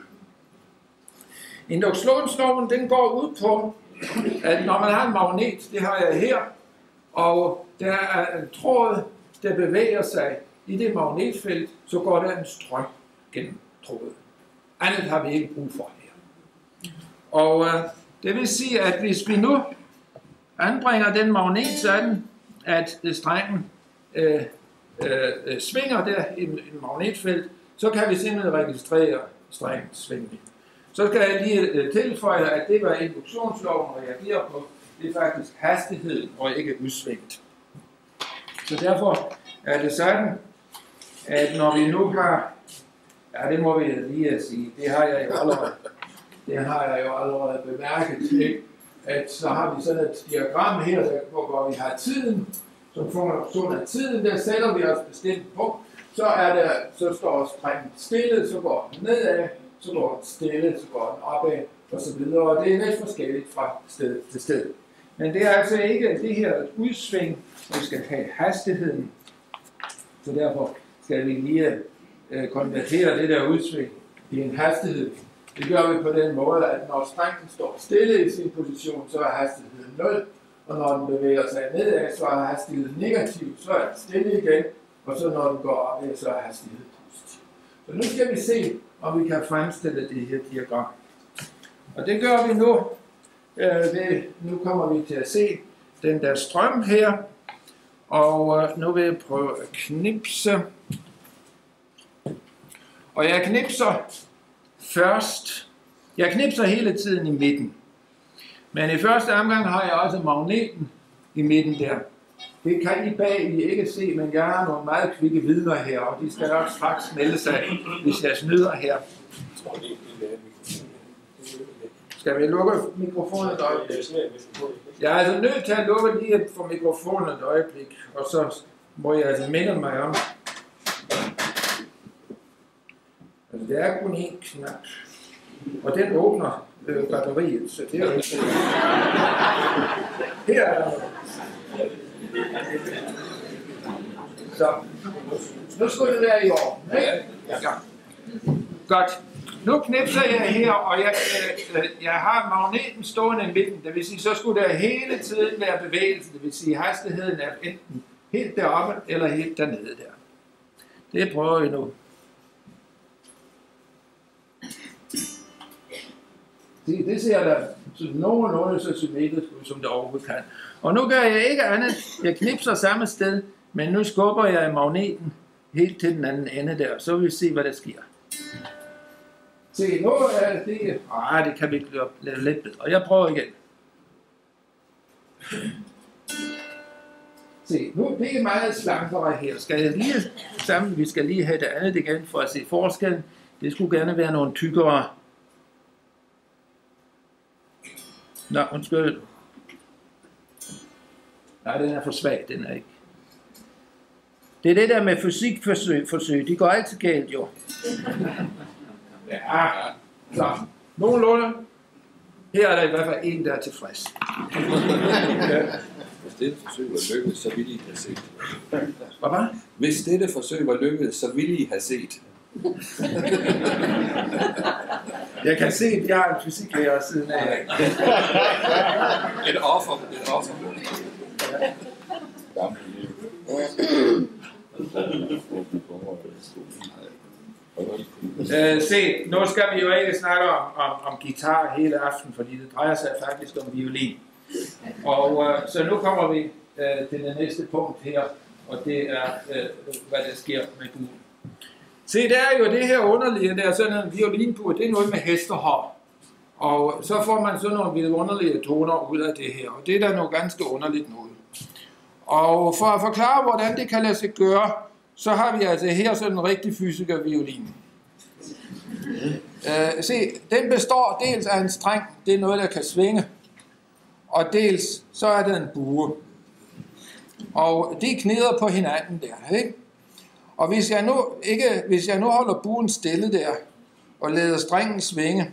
Induktionsloven, den går ud på, at når man har en magnet, det har jeg her, og der er en tråd, der bevæger sig i det magnetfelt, så går der en strøm gennem tråden. Andet har vi ikke brug for her. Og øh, det vil sige, at hvis vi nu anbringer den magnet sådan, at strengen øh, øh, svinger der i en magnetfelt, så kan vi simpelthen registrere strengens svingning. Så skal jeg lige øh, tilføje, at det, hvad induktionsloven reagerer på, det er faktisk hastigheden og ikke udsvinget. Så derfor er det sådan, at når vi nu har, ja det må vi lige sige, det har jeg jo allerede, det har jeg jo allerede bemærket til, at så har vi sådan et diagram her, der, hvor vi har tiden, som funktion af tiden, der sætter vi os bestemt på, så er der, så står strengen stille, så går den nedad, så går den stille, så går den opad, og så videre, og det er lidt forskelligt fra sted til sted. Men det er altså ikke det her udsving, vi skal have hastigheden, så derfor skal vi lige øh, konvertere det der udsving i en hastighed. Det gør vi på den måde, at når strengen står stille i sin position, så er hastigheden nul, og når den bevæger sig nedad, så er hastigheden negativ, så er den stille igen, og så når den går opad, så er hastigheden positiv. Så nu skal vi se, om vi kan fremstille det her diagram. Og det gør vi nu. Øh, det, nu kommer vi til at se den der strøm her, og øh, nu vil jeg prøve at knipse. Og jeg knipser først, jeg knipser hele tiden i midten. Men i første omgang har jeg også magneten i midten der. Det kan I bag I ikke se, men jeg har nogle meget kvikke vidner her, og de skal nok straks melde sig, hvis jeg snyder her. Skal vi lukke mikrofonen et øjeblik? Jeg er altså nødt til at lukke lige for mikrofonen et øjeblik, og så må jeg altså minde mig om, Men det er kun én knap. Og den åbner øh, batteriet, så det er jo ikke... Her er der... Så, nu skulle det være i år, ikke? Ja. Godt. Nu knipser jeg her, og jeg, øh, jeg har magneten stående i midten. Det vil sige, så skulle der hele tiden være bevægelse. Det vil sige, hastigheden er enten helt deroppe, eller helt dernede der. Det prøver vi nu. Se, det ser da nogenlunde så symmetrisk ud, som det overhovedet kan. Og nu gør jeg ikke andet. Jeg knipser samme sted, men nu skubber jeg magneten helt til den anden ende der. Så vil vi se, hvad der sker. Se, nu er det... Ah, det kan vi lave lidt bedre. Jeg prøver igen. Se, nu det er meget slankere her. Skal jeg lige sammen? Vi skal lige have det andet igen for at se forskellen. Det skulle gerne være nogle tykkere. Nå, undskyld. Nej, den er for svag, den er ikke. Det er det der med fysikforsøg, forsøg. De går altid galt, jo. Ja, så nogenlunde. Her er der i hvert fald en, der er tilfreds. Hvis dette forsøg var lykkedes, så ville I have set. Hvad var? Hvis dette forsøg var lykkedes, så ville I have set. Jeg kan se, at jeg har en fysiklærer siden af. Et offer. Et offer. Uh, se, nu skal vi jo ikke snakke om, om, om guitar hele aften, fordi det drejer sig faktisk om violin. Og uh, så nu kommer vi uh, til det næste punkt her, og det er, uh, hvad der sker med buen. Se, det er jo det her underlige, der er sådan en violinbue, det er noget med hestehår. Og så får man sådan nogle vidunderlige toner ud af det her, og det er da noget ganske underligt noget. Og for at forklare, hvordan det kan lade sig gøre, så har vi altså her sådan en rigtig fysikerviolin. Uh, se, den består dels af en streng, det er noget, der kan svinge, og dels så er det en bue. Og de knider på hinanden der, ikke? Og hvis jeg nu, ikke, hvis jeg nu holder buen stille der, og lader strengen svinge,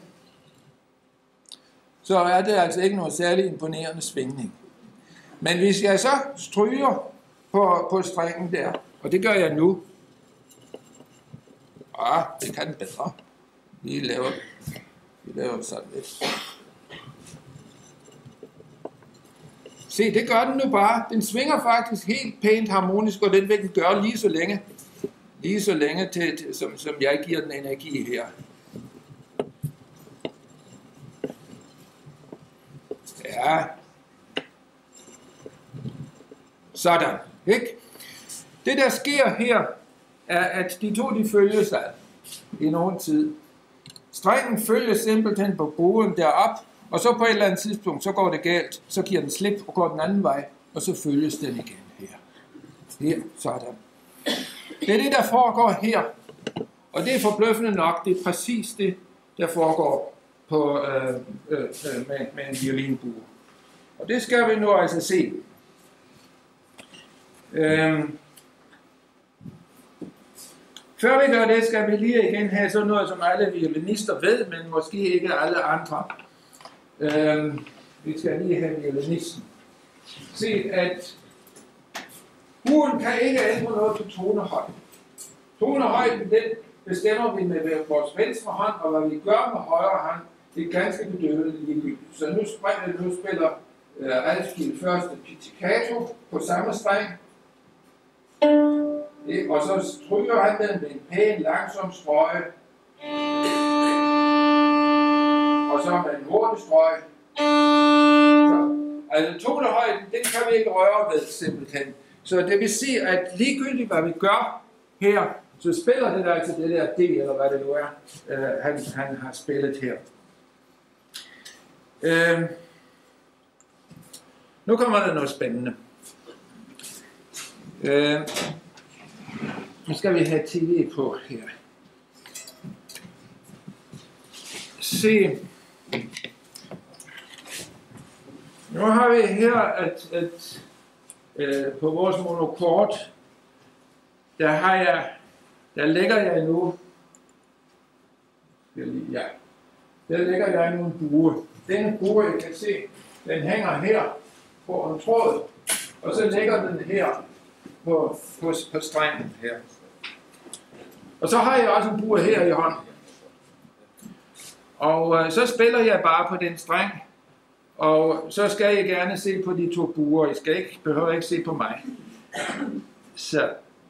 så er det altså ikke noget særlig imponerende svingning. Men hvis jeg så stryger på, på strengen der, og det gør jeg nu, ah, det kan den bedre. Vi laver, vi laver sådan lidt. Se, det gør den nu bare. Den svinger faktisk helt pænt harmonisk, og den vil den gøre lige så længe, lige så længe til, til, som, som jeg giver den energi her. Ja. Sådan, ikke? Det der sker her, er at de to de følges ad i nogen tid. Strengen følger simpelthen på buen derop, og så på et eller andet tidspunkt, så går det galt, så giver den slip og går den anden vej, og så følges den igen her. Her, sådan. Det er det, der foregår her, og det er forbløffende nok, det er præcis det, der foregår på, øh, øh, med, med en violinbue. Og det skal vi nu altså se. Øhm. Før vi gør det, skal vi lige igen have sådan noget, som alle violinister ved, men måske ikke alle andre. Øhm, vi skal lige have violinisten. Se, at buen kan ikke ændre noget på tonehøjden. Tonehøjden, den bestemmer vi med vores venstre hånd, og hvad vi gør med højre hånd, det er ganske bedøvende ligegyldigt. Så nu, spiller, nu spiller uh, Alskil første pizzicato på samme streng. Og så stryger han den med en pæn, langsom strøg. Og så med en hurtig strøg. Så, altså tonehøjden, den kan vi ikke røre ved simpelthen. Så det vil sige, at ligegyldigt hvad vi gør her, så spiller det der altså det der D, eller hvad det nu er, øh, han, han har spillet her. Øh, nu kommer der noget spændende. Øh, Nu skal vi have T V på her. Se. Nu har vi her, at, at øh, på vores monokord, der har jeg, der lægger jeg nu Ja. Der lægger jeg nogle buer. Den bue, jeg kan se, den hænger her på en tråd, og så lægger den her på, på, på strengen her. Og så har jeg også en bue her i hånden. Og øh, så spiller jeg bare på den streng, og så skal jeg gerne se på de to buer. I skal ikke, behøver ikke se på mig. Så.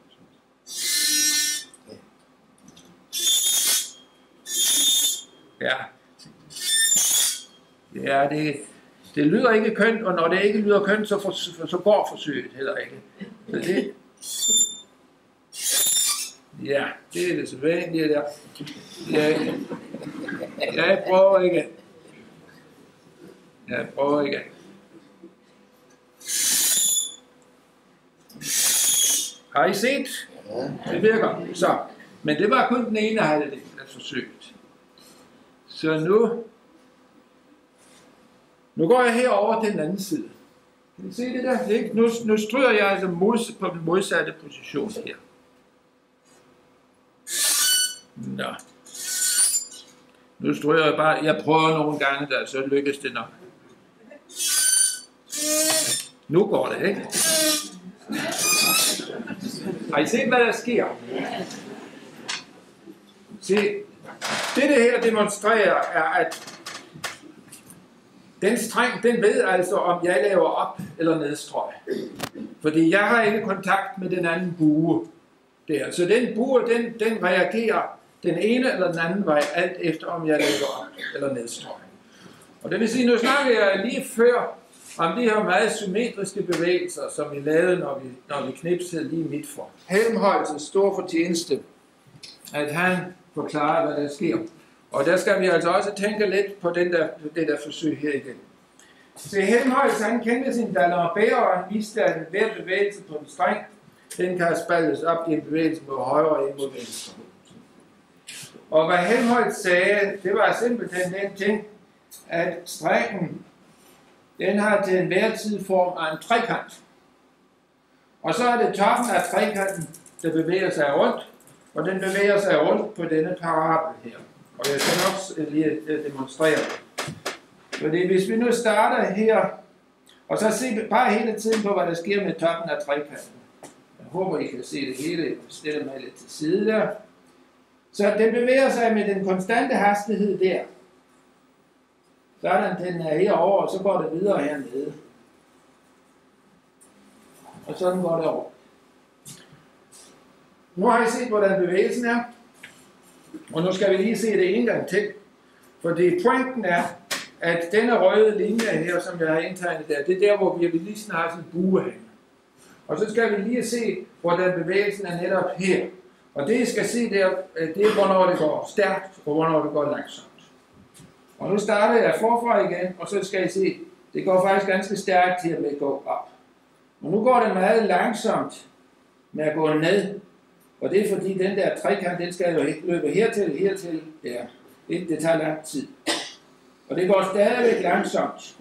Ja. Ja, det, det lyder ikke kønt, og når det ikke lyder kønt, så, for, så går forsøget heller ikke. Så det, ja, det er det sædvanlige der. Jeg, jeg prøver ikke. Jeg prøver ikke. Har I set? Det virker. Så. Men det var kun den ene halvdel af forsøget. Så nu, nu går jeg herover til den anden side. Kan I se det der? Ikke? Nu, nu stryger jeg altså mods, på den modsatte position her. Nå. Nu stryger jeg bare, jeg prøver nogle gange der, så lykkes det nok. Nu går det, ikke? Har I set, hvad der sker? Se, det det her demonstrerer er, at den streng, den ved altså, om jeg laver op eller nedstrøg. Fordi jeg har ikke kontakt med den anden bue der. Så den bue, den, den reagerer den ene eller den anden vej, alt efter om jeg laver op eller nedstrøg. Og det vil sige, nu snakker jeg lige før om de her meget symmetriske bevægelser, som vi lavede, når vi, når vi knipsede lige midt for. Helmholtz' store fortjeneste, at han forklarer, hvad der sker. Og der skal vi altså også tænke lidt på den der, det der forsøg her igen. Så Helmholtz, han kendte sin D'Alembert, og han viste, at hver bevægelse på en streng, den kan spaltes op i en bevægelse mod højre og ind mod venstre. Og hvad Helmholtz sagde, det var simpelthen den ting, at strengen, den har til enhver tid form af en trekant. Og så er det toppen af trekanten, der bevæger sig rundt, og den bevæger sig rundt på denne parabel her. Og jeg skal nok lige demonstrere det. Fordi hvis vi nu starter her, og så se bare hele tiden på, hvad der sker med toppen af trekanten. Jeg håber, I kan se det hele. Jeg stiller mig lidt til side der. Så den bevæger sig med den konstante hastighed der. Sådan, den er herover, og så går det videre hernede. Og sådan går det over. Nu har I set, hvordan bevægelsen er. Og nu skal vi lige se det en gang til. Fordi pointen er, at denne røde linje her, som jeg har indtegnet der, det er der, hvor vi lige snart har en bue hen. Og så skal vi lige se, hvordan bevægelsen er netop her. Og det, I skal se der, det er, hvornår det går stærkt, og hvornår det går langsomt. Og nu starter jeg forfra igen, og så skal I se, det går faktisk ganske stærkt til at gå op. Og nu går det meget langsomt med at gå ned. Og det er fordi, den der trekant, den skal jo ikke løbe hertil, hertil, der. Det, det tager lang tid. Og det går stadigvæk langsomt.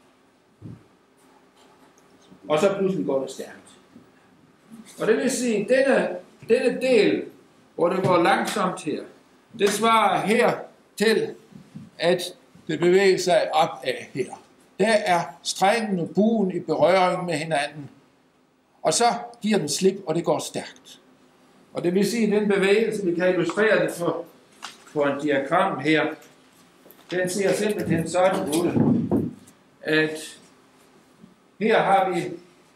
Og så pludselig går det stærkt. Og det vil sige, denne, denne del, hvor det går langsomt her, det svarer her til, at det bevæger sig opad her. Der er strengen og buen i berøring med hinanden. Og så giver den slip, og det går stærkt. Og det vil sige, at den bevægelse, vi kan illustrere det på, på en diagram her, den ser simpelthen sådan ud, at her har vi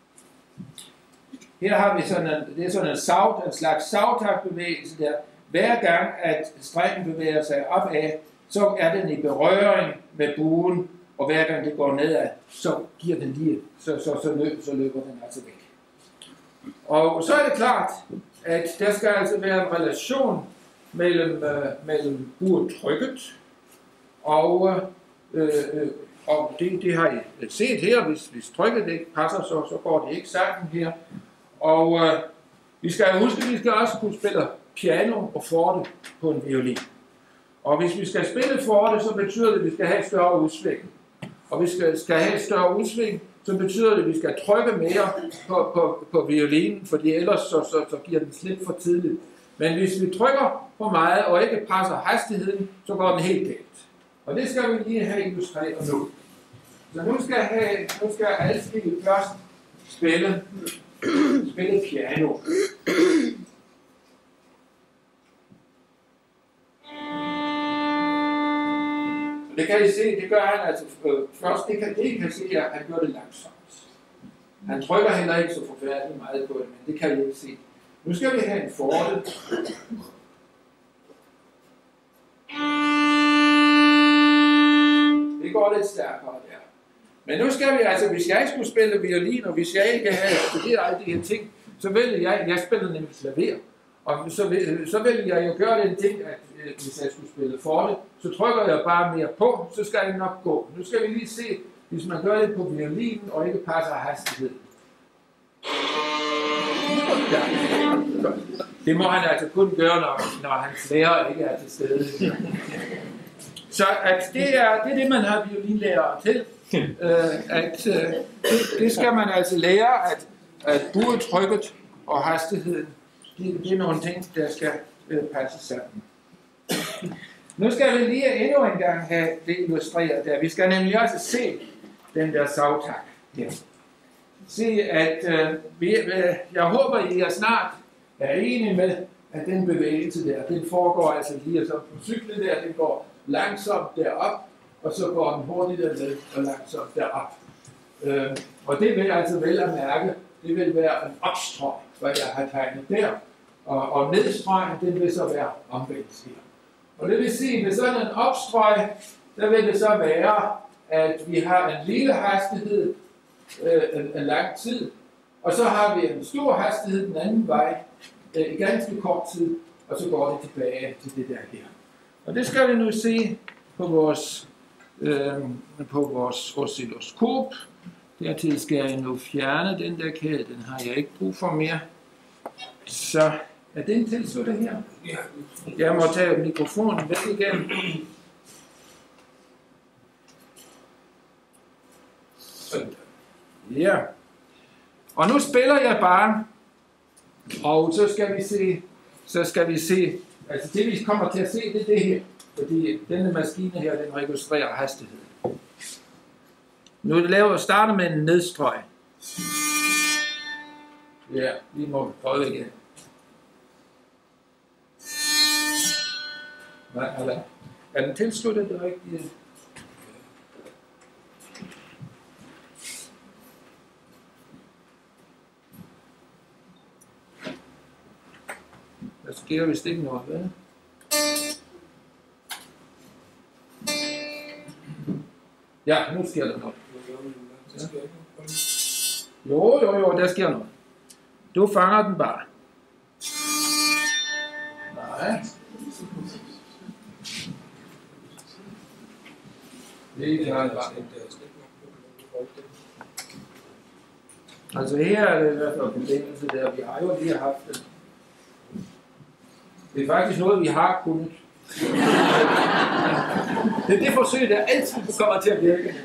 her har vi sådan en, det er sådan en, saut, en slags savtakbevægelse der. Hver gang, at strengen bevæger sig opad, så er den i berøring med buen, og hver gang det går nedad, så giver den lige, så, så, så, løb, så løber den altså væk. Og så er det klart, at der skal altså være en relation mellem, øh, mellem buetrykket, og, øh, øh, og det, det har I set her, hvis, hvis trykket ikke passer, så, så går det ikke sammen her. Og øh, vi skal huske, at vi skal også kunne spille piano og forte på en violin. Og hvis vi skal spille forte, så betyder det, at vi skal have et større udsving. Og hvis vi skal, skal have et større udsving, så betyder det, at vi skal trykke mere på, på, på violinen, fordi ellers så, så, så giver den slip for tidligt. Men hvis vi trykker for meget og ikke passer hastigheden, så går den helt galt. Og det skal vi lige have illustreret nu. Så nu skal jeg, have, nu skal jeg altid først spille, spille piano. Det kan I se, det gør han altså først. Det kan, det kan se, at han gør det langsomt. Han trykker heller ikke så forfærdeligt meget på det, men det kan I ikke se. Nu skal vi have en forte. Det går lidt stærkere der. Men nu skal vi altså, hvis jeg skulle spille violin, og hvis jeg ikke havde studeret alle de her ting, så ville jeg, jeg spiller nemlig klaver. Og så vil, så vil jeg jo gøre den ting, at hvis jeg skulle spille forte, så trykker jeg bare mere på, så skal det nok gå. Nu skal vi lige se, hvis man gør det på violinen og ikke passer hastigheden. Ja. Det må han altså kun gøre, når, når hans lærer ikke er til stede. Så at det, er, det er det, man har violinlærere til. Uh, at, uh, det, det skal man altså lære, at, at både trykket og hastigheden, det, det er nogle ting, der skal uh, passe sammen. Nu skal vi lige endnu en gang have det illustreret der. Vi skal nemlig også se den der savtak her. Se, at uh, vi, uh, jeg håber, I er snart er enige med, at den bevægelse der, den foregår altså lige som på cyklen der, den går langsomt derop, og så går den hurtigt derned og langsomt derop. Uh, og det vil altså vel at mærke, det vil være en opstrøg, hvad jeg har tegnet der, og, og nedstrøgen, den vil så være omvendt her. Og det vil sige, at med sådan en opstrøg, der vil det så være, at vi har en lille hastighed øh, en, en lang tid, og så har vi en stor hastighed den anden vej øh, i ganske kort tid, og så går det tilbage til det der her. Og det skal vi nu se på vores, øh, på vores oscilloskop. Dertil skal jeg nu fjerne den der kæde, den har jeg ikke brug for mere. Så er den tilsluttet her? Jeg må tage mikrofonen væk igen. Ja. Og nu spiller jeg bare, og så skal vi se, så skal vi se, altså det vi kommer til at se, det er det her, fordi denne maskine her, den registrerer hastigheden. Nu laver jeg starter med en nedstrøg. Ja, vi må prøve igen. Nej, er den tilsluttet det rigtige? Der sker vist ikke noget, vel? Ja, nu sker der noget. Ja. Jo, jo, jo, der sker noget. Du fanger den bare. Nej. Det er klart bare. Altså her er det i hvert fald en bevægelse der, vi har jo lige haft det. Det er faktisk noget, vi har kunnet. Det er det forsøg, der altid kommer til at virke.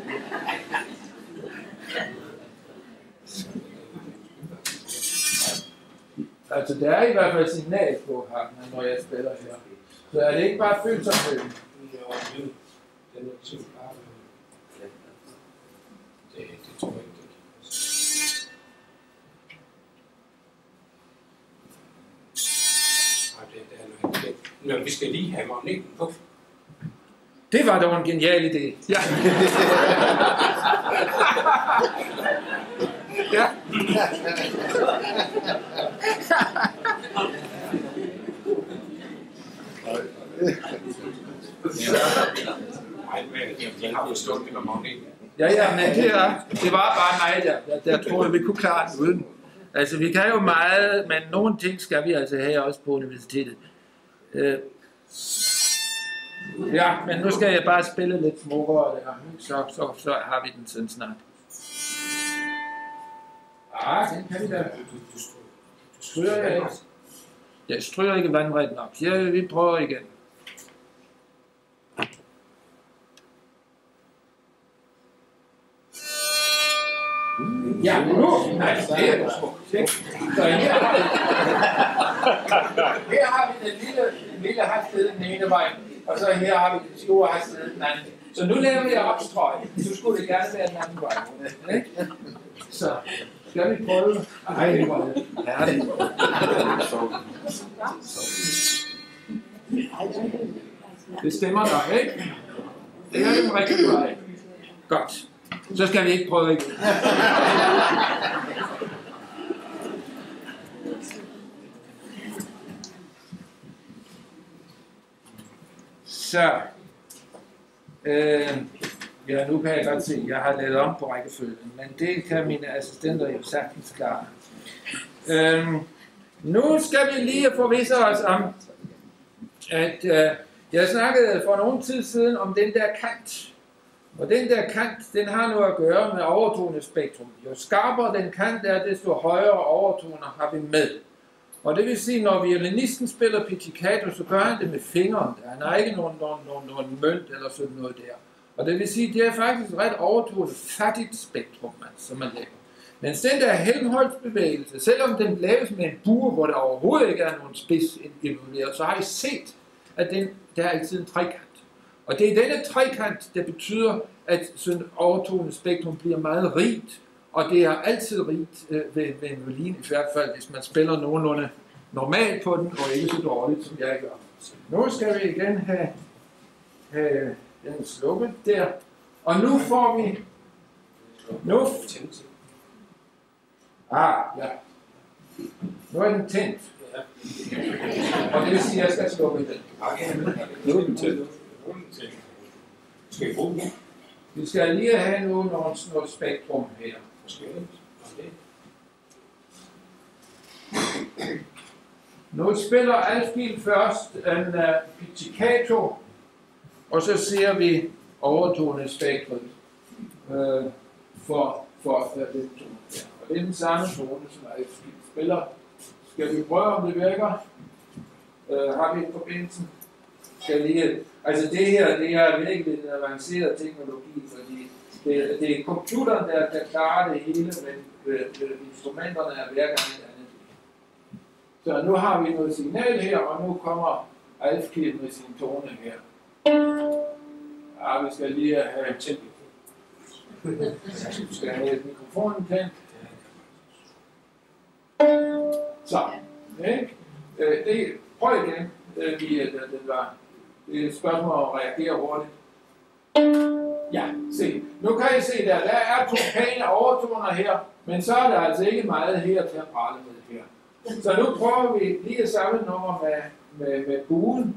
Altså, der er i hvert fald signal på ham, når jeg spiller her. Så er det ikke bare følsomhed. Det, det tror jeg ikke. Men vi skal lige have magneten på. Det var dog en genial idé. Ja. Ja. Nej, men jeg har forstået det med magneten. Ja, ja, men det, er, det var bare mig, der, der, der troede, vi kunne klare den uden. Altså, vi kan jo meget, men nogle ting skal vi altså have også på universitetet. Uh, ja, men nu skal jeg bare spille lidt smukkere der, så, så, så har vi den sådan snart. Ah, den kan vi da. Stryger jeg ikke? Jeg stryger ikke vandret nok. Jeg, vi prøver igen. Ja, nu! Nej, det er jo smukt. Så her har vi, her har ene vej, og så her har vi den store hastighed den anden. Så nu laver jeg opstrøg. Nu skulle det gerne være den anden vej. Ikke? Så skal vi prøve? Ej, hvor er det herligt. Det stemmer nok, ikke? Det er den rigtige vej. Godt. Så skal vi ikke prøve igen. Så. Øh, ja, nu kan jeg godt se, at jeg har lavet om på rækkefølgen, men det kan mine assistenter jo sagtens klare. Øh, nu skal vi lige forvisse os om, at øh, jeg snakkede for nogen tid siden om den der kant. Og den der kant, den har noget at gøre med overtonespektrum. Jo skarpere den kant er, desto højere overtoner har vi med. Og det vil sige, når violinisten spiller pizzicato, så gør han det med fingeren. Han har ikke nogen, nogen, nogen, nogen mønt eller sådan noget der. Og det vil sige, det er faktisk ret overtonet fattigt spektrum, altså, som man laver. Mens den der Helmholtz-bevægelse, selvom den laves med en bue, hvor der overhovedet ikke er nogen spids involveret, så har I set, at den, der er altid en trekant. Og det er denne trekant, der betyder, at sådan overtonet spektrum bliver meget rigt. Og det er altid rigt øh, ved, ved en violin, i hvert fald hvis man spiller nogenlunde normalt på den, og ikke så dårligt, som jeg gør. Nu skal vi igen have, have den slukket der. Og nu får vi... Nu... Ah, ja. Nu er den tændt. Og det vil sige, at jeg skal slukke den. Nu er den tændt. Skal I bruge den? Vi skal lige have noget, noget, noget spektrum her. Nu spiller Alfkild først en uh, pizzicato, og så ser vi overtonet spektrum uh, for, for uh, den tone her. Og det er den samme tone, som Alfkild spiller. Skal vi prøve, om det virker? Uh, har vi forbindelsen? Skal lige, altså det her, det er virkelig en avanceret teknologi, fordi det, det er computeren, der kan klare det hele, men øh, øh, instrumenterne er hver gang et andet. Så nu har vi noget signal her, og nu kommer Alfkild med sin tone her. Ja, vi skal lige have tændt. Vi skal have mikrofonen tændt. Så, ikke? Øh, det, prøv igen, øh, lige, det, det var det er et spørgsmål at reagere hurtigt. Ja, se. Nu kan I se der, der er to pæne overtoner her, men så er der altså ikke meget her til at prale med her. Så nu prøver vi lige samme nummer med, med, med buen.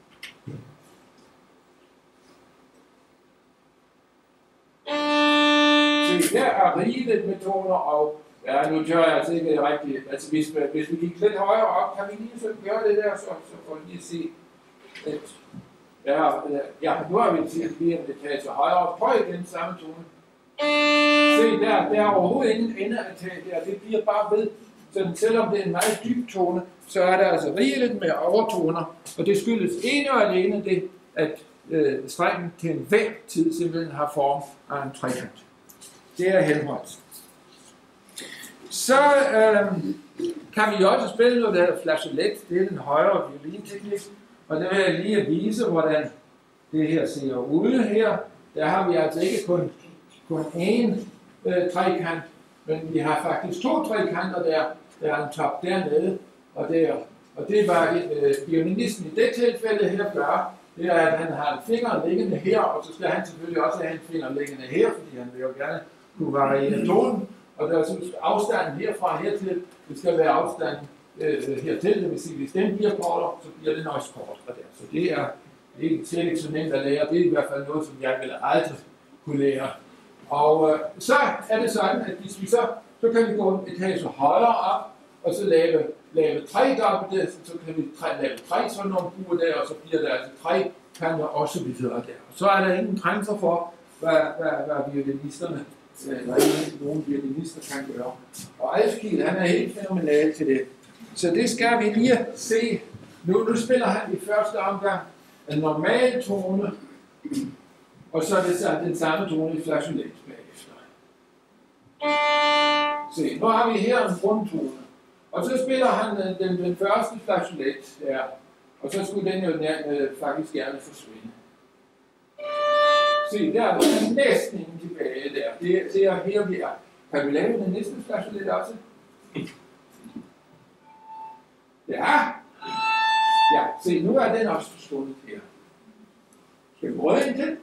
Se, der er rigeligt med toner, og ja, nu gør jeg altså ikke rigtigt. Altså hvis, hvis vi gik lidt højere op, kan vi lige så gøre det der, så, så får vi lige se. Ja, ja, nu har vi til lige en etage højere. Prøv igen samme tone. Se der, der er overhovedet ingen ende af etage der. Det bliver bare ved. Så selvom det er en meget dyb tone, så er der altså rigeligt med overtoner. Og det skyldes ene og alene det, at øh, strengen til enhver tid simpelthen har form af en trekant. Det er Helmholtz. Så øh, kan vi også spille noget, der hedder flageolet. Det er den højere violinteknik. Og det vil jeg lige vise, hvordan det her ser ud her. Der har vi altså ikke kun, kun én øh, trekant, men vi har faktisk to trekanter der. Der er en top dernede og der. Og det var øh, violinisten i det tilfælde her gør, det er, at han har en finger liggende her, og så skal han selvfølgelig også have en finger liggende her, fordi han vil jo gerne kunne variere tonen. Og der er så afstanden herfra hertil, det skal være afstanden øh, hertil, det vil sige, hvis den bliver kortere, så bliver den også kortere der. Så det er ikke slet ikke så nemt at lære, det er i hvert fald noget, som jeg vil aldrig kunne lære. Og øh, så er det sådan, at hvis vi så, så kan vi gå en etage højere op, og så lave, lave tre dobbelt, så kan vi tre, lave tre sådan nogle buer der, og så bliver der altså tre kanter også videre der. Og så er der ingen grænser for, hvad, hvad, hvad violinisterne, hvad nogle violinister kan gøre. Og Alfkild, han er helt fænomenal til det. Så det skal vi lige se. Nu, nu spiller han i første omgang en normal tone, og så er det så den samme tone i flageolet bagefter. Se, nu har vi her en grundtone. Og så spiller han den, den første flageolet der. Og så skulle den jo øh, faktisk gerne forsvinde. Se, der er der næsten ingen tilbage der. Det, det er her, vi er. Kan vi lave den næste flaske lidt også? Ja. Ja, se, nu er den også forsvundet her. Skal vi prøve en til?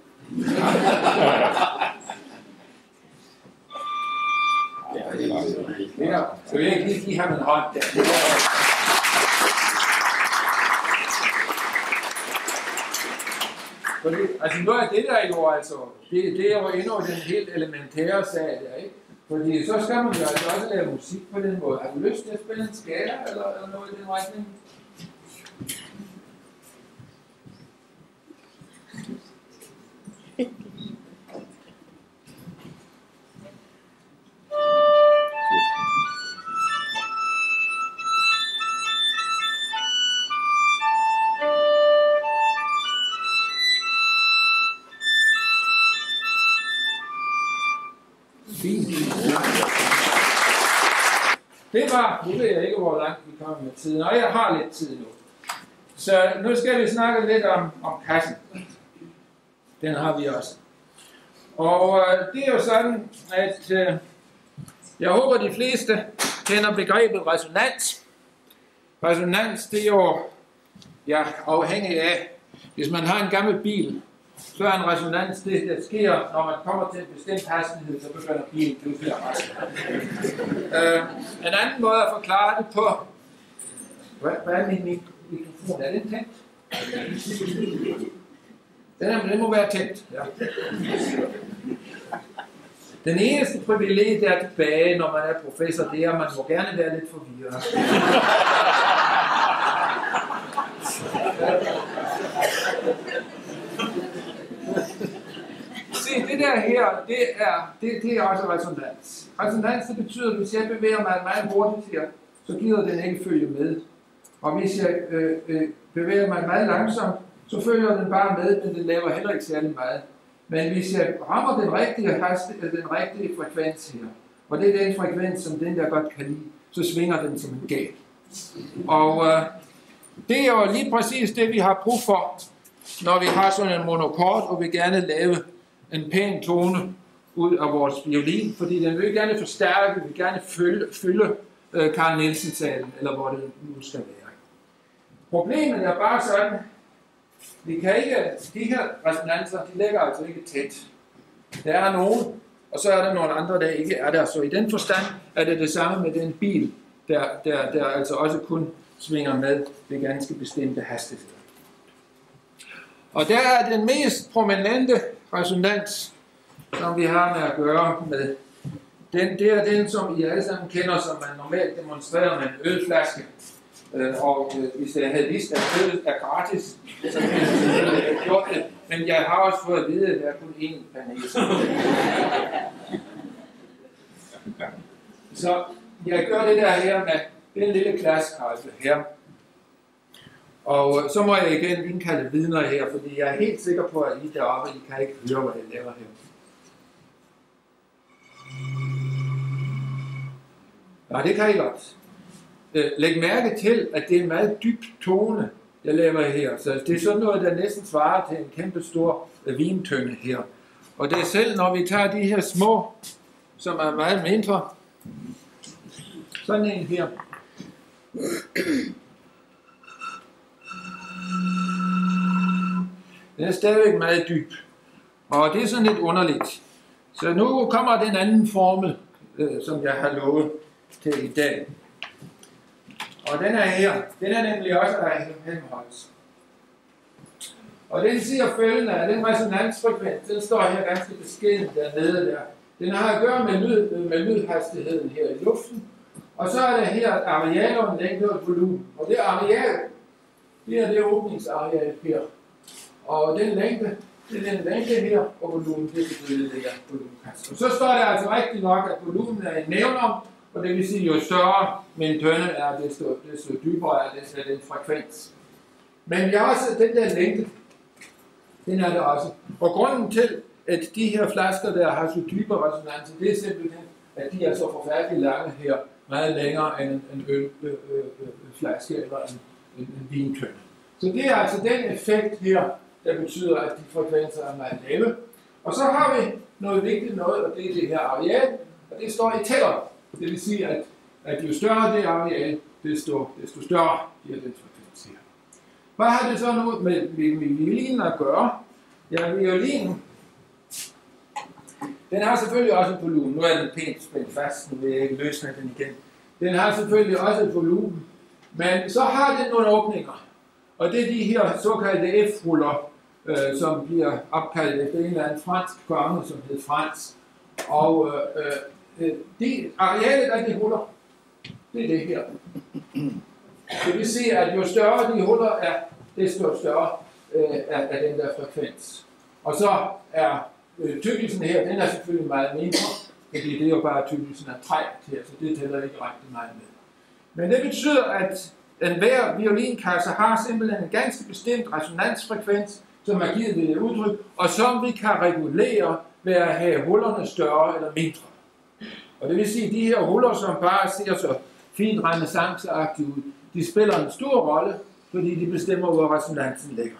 Ja, det var det. Ja, så vil jeg ikke lige give ham en hånd der. Fordi, altså noget af det der jo altså, det, det er jo endnu den helt elementære sag der, ikke? Fordi så skal man jo altså også lave musik på den måde. Har du lyst til at spille en skala eller, eller noget i den retning? Det var, nu ved jeg ikke, hvor langt vi kommer med tiden, og jeg har lidt tid nu. Så nu skal vi snakke lidt om, om kassen. Den har vi også. Og øh, det er jo sådan, at øh, jeg håber, de fleste kender begrebet resonans. Resonans, det er jo ja, afhængig af, hvis man har en gammel bil, så er en resonans det, der sker, når man kommer til en bestemt hastighed, så begynder bilen at udføre øh, En anden måde at forklare det på, hvad, hvad er min mikrofon? Er den tændt? Den, er, den må være tændt. Ja. Den eneste privilegie, der er tilbage, når man er professor, det er, at man må gerne være lidt forvirret. Se, det der her, det er, det, det er også resonans. Resonans, det betyder, at hvis jeg bevæger mig meget hurtigt her, så gider den ikke følge med. Og hvis jeg øh, øh, bevæger mig meget langsomt, så følger den bare med, men den laver heller ikke særlig meget. Men hvis jeg rammer den rigtige hastighed, den rigtige frekvens her, og det er den frekvens, som den der godt kan lide, så svinger den som en gal. Og øh, det er jo lige præcis det, vi har brug for, når vi har sådan en monokord, og vi gerne lave en pæn tone ud af vores violin, fordi den vil gerne forstærke, vi vil gerne fylde, fylde øh, Carl Nielsen-salen, eller hvor det nu skal være. Problemet er bare sådan, vi kan ikke, de her resonanser, de ligger altså ikke tæt. Der er nogen, og så er der nogle andre, der ikke er der. Så i den forstand er det det samme med den bil, der, der, der altså også kun svinger med ved ganske bestemte hastigheder. Og der er den mest prominente resonans, som vi har med at gøre med, den, det er den, som I alle sammen kender, som man normalt demonstrerer med en ølflaske. Øh, og øh, hvis jeg havde vidst, at øl er gratis, så ville jeg have gjort det. Men jeg har også fået at vide, at der er kun én panel. Så jeg gør det der her med den lille glaskarse her. Og så må jeg igen indkalde vidner her, fordi jeg er helt sikker på, at I deroppe, I kan ikke høre, hvad jeg laver her. Ja, det kan I godt. Læg mærke til, at det er en meget dyb tone, jeg laver her. Så det er sådan noget, der næsten svarer til en kæmpe stor vintønde her. Og det er selv, når vi tager de her små, som er meget mindre, sådan en her. Den er stadigvæk meget dyb. Og det er sådan lidt underligt. Så nu kommer den anden formel, øh, som jeg har lovet til i dag. Og den er her. Den er nemlig også af Helmholtz. Og den siger følgende, at den resonansfrekvens, den står her ganske beskeden dernede der. Den har at gøre med, lyd, med lydhastigheden her i luften. Og så er der her et areal og en længde og et volumen. Og det areal, det er det åbningsareal her. Og den længde, det er den længde her, og volumen, det er selvfølgelig det her volumenkast. Og så står der altså rigtigt nok, at volumen er en nævner, og det vil sige, jo større min tønde er, desto, desto dybere er det, den frekvens. Men vi har også den der længde, den er der også. Og grunden til, at de her flasker der har så dybe resonanser, det er simpelthen, at de er så forfærdeligt lange her, meget længere end en ølflaske øh, øh, eller en, en, en vintønde. Så det er altså den effekt her, der betyder, at de frekvenser er meget lave. Og så har vi noget vigtigt noget, og det er det her areal, og det står i tæller. Det vil sige, at, at jo større det areal, desto, desto større bliver den frekvens her. Hvad har det så nu med, med, med violinen at gøre? Ja, violinen, den har selvfølgelig også et volumen. Nu er den pænt spændt fast, nu vil jeg ikke løsne den igen. Den har selvfølgelig også et volumen, men så har den nogle åbninger. Og det er de her såkaldte F-ruller, øh, som bliver opkaldt efter en eller anden fransk konge, som hed Frans. Og øh, øh, de arealet af de huller, det er det her. Det vil sige, at jo større de huller er, desto større øh, er, er den der frekvens. Og så er øh, tykkelsen her, den er selvfølgelig meget mindre, fordi det er jo bare tykkelsen af træet her, så det tæller ikke rigtig meget med. Men det betyder, at den hver violinkasse har simpelthen en ganske bestemt resonansfrekvens, som er givet ved det udtryk, og som vi kan regulere ved at have hullerne større eller mindre. Og det vil sige, at de her huller, som bare ser så fint renaissanceagtigt ud, de spiller en stor rolle, fordi de bestemmer, hvor resonansen ligger.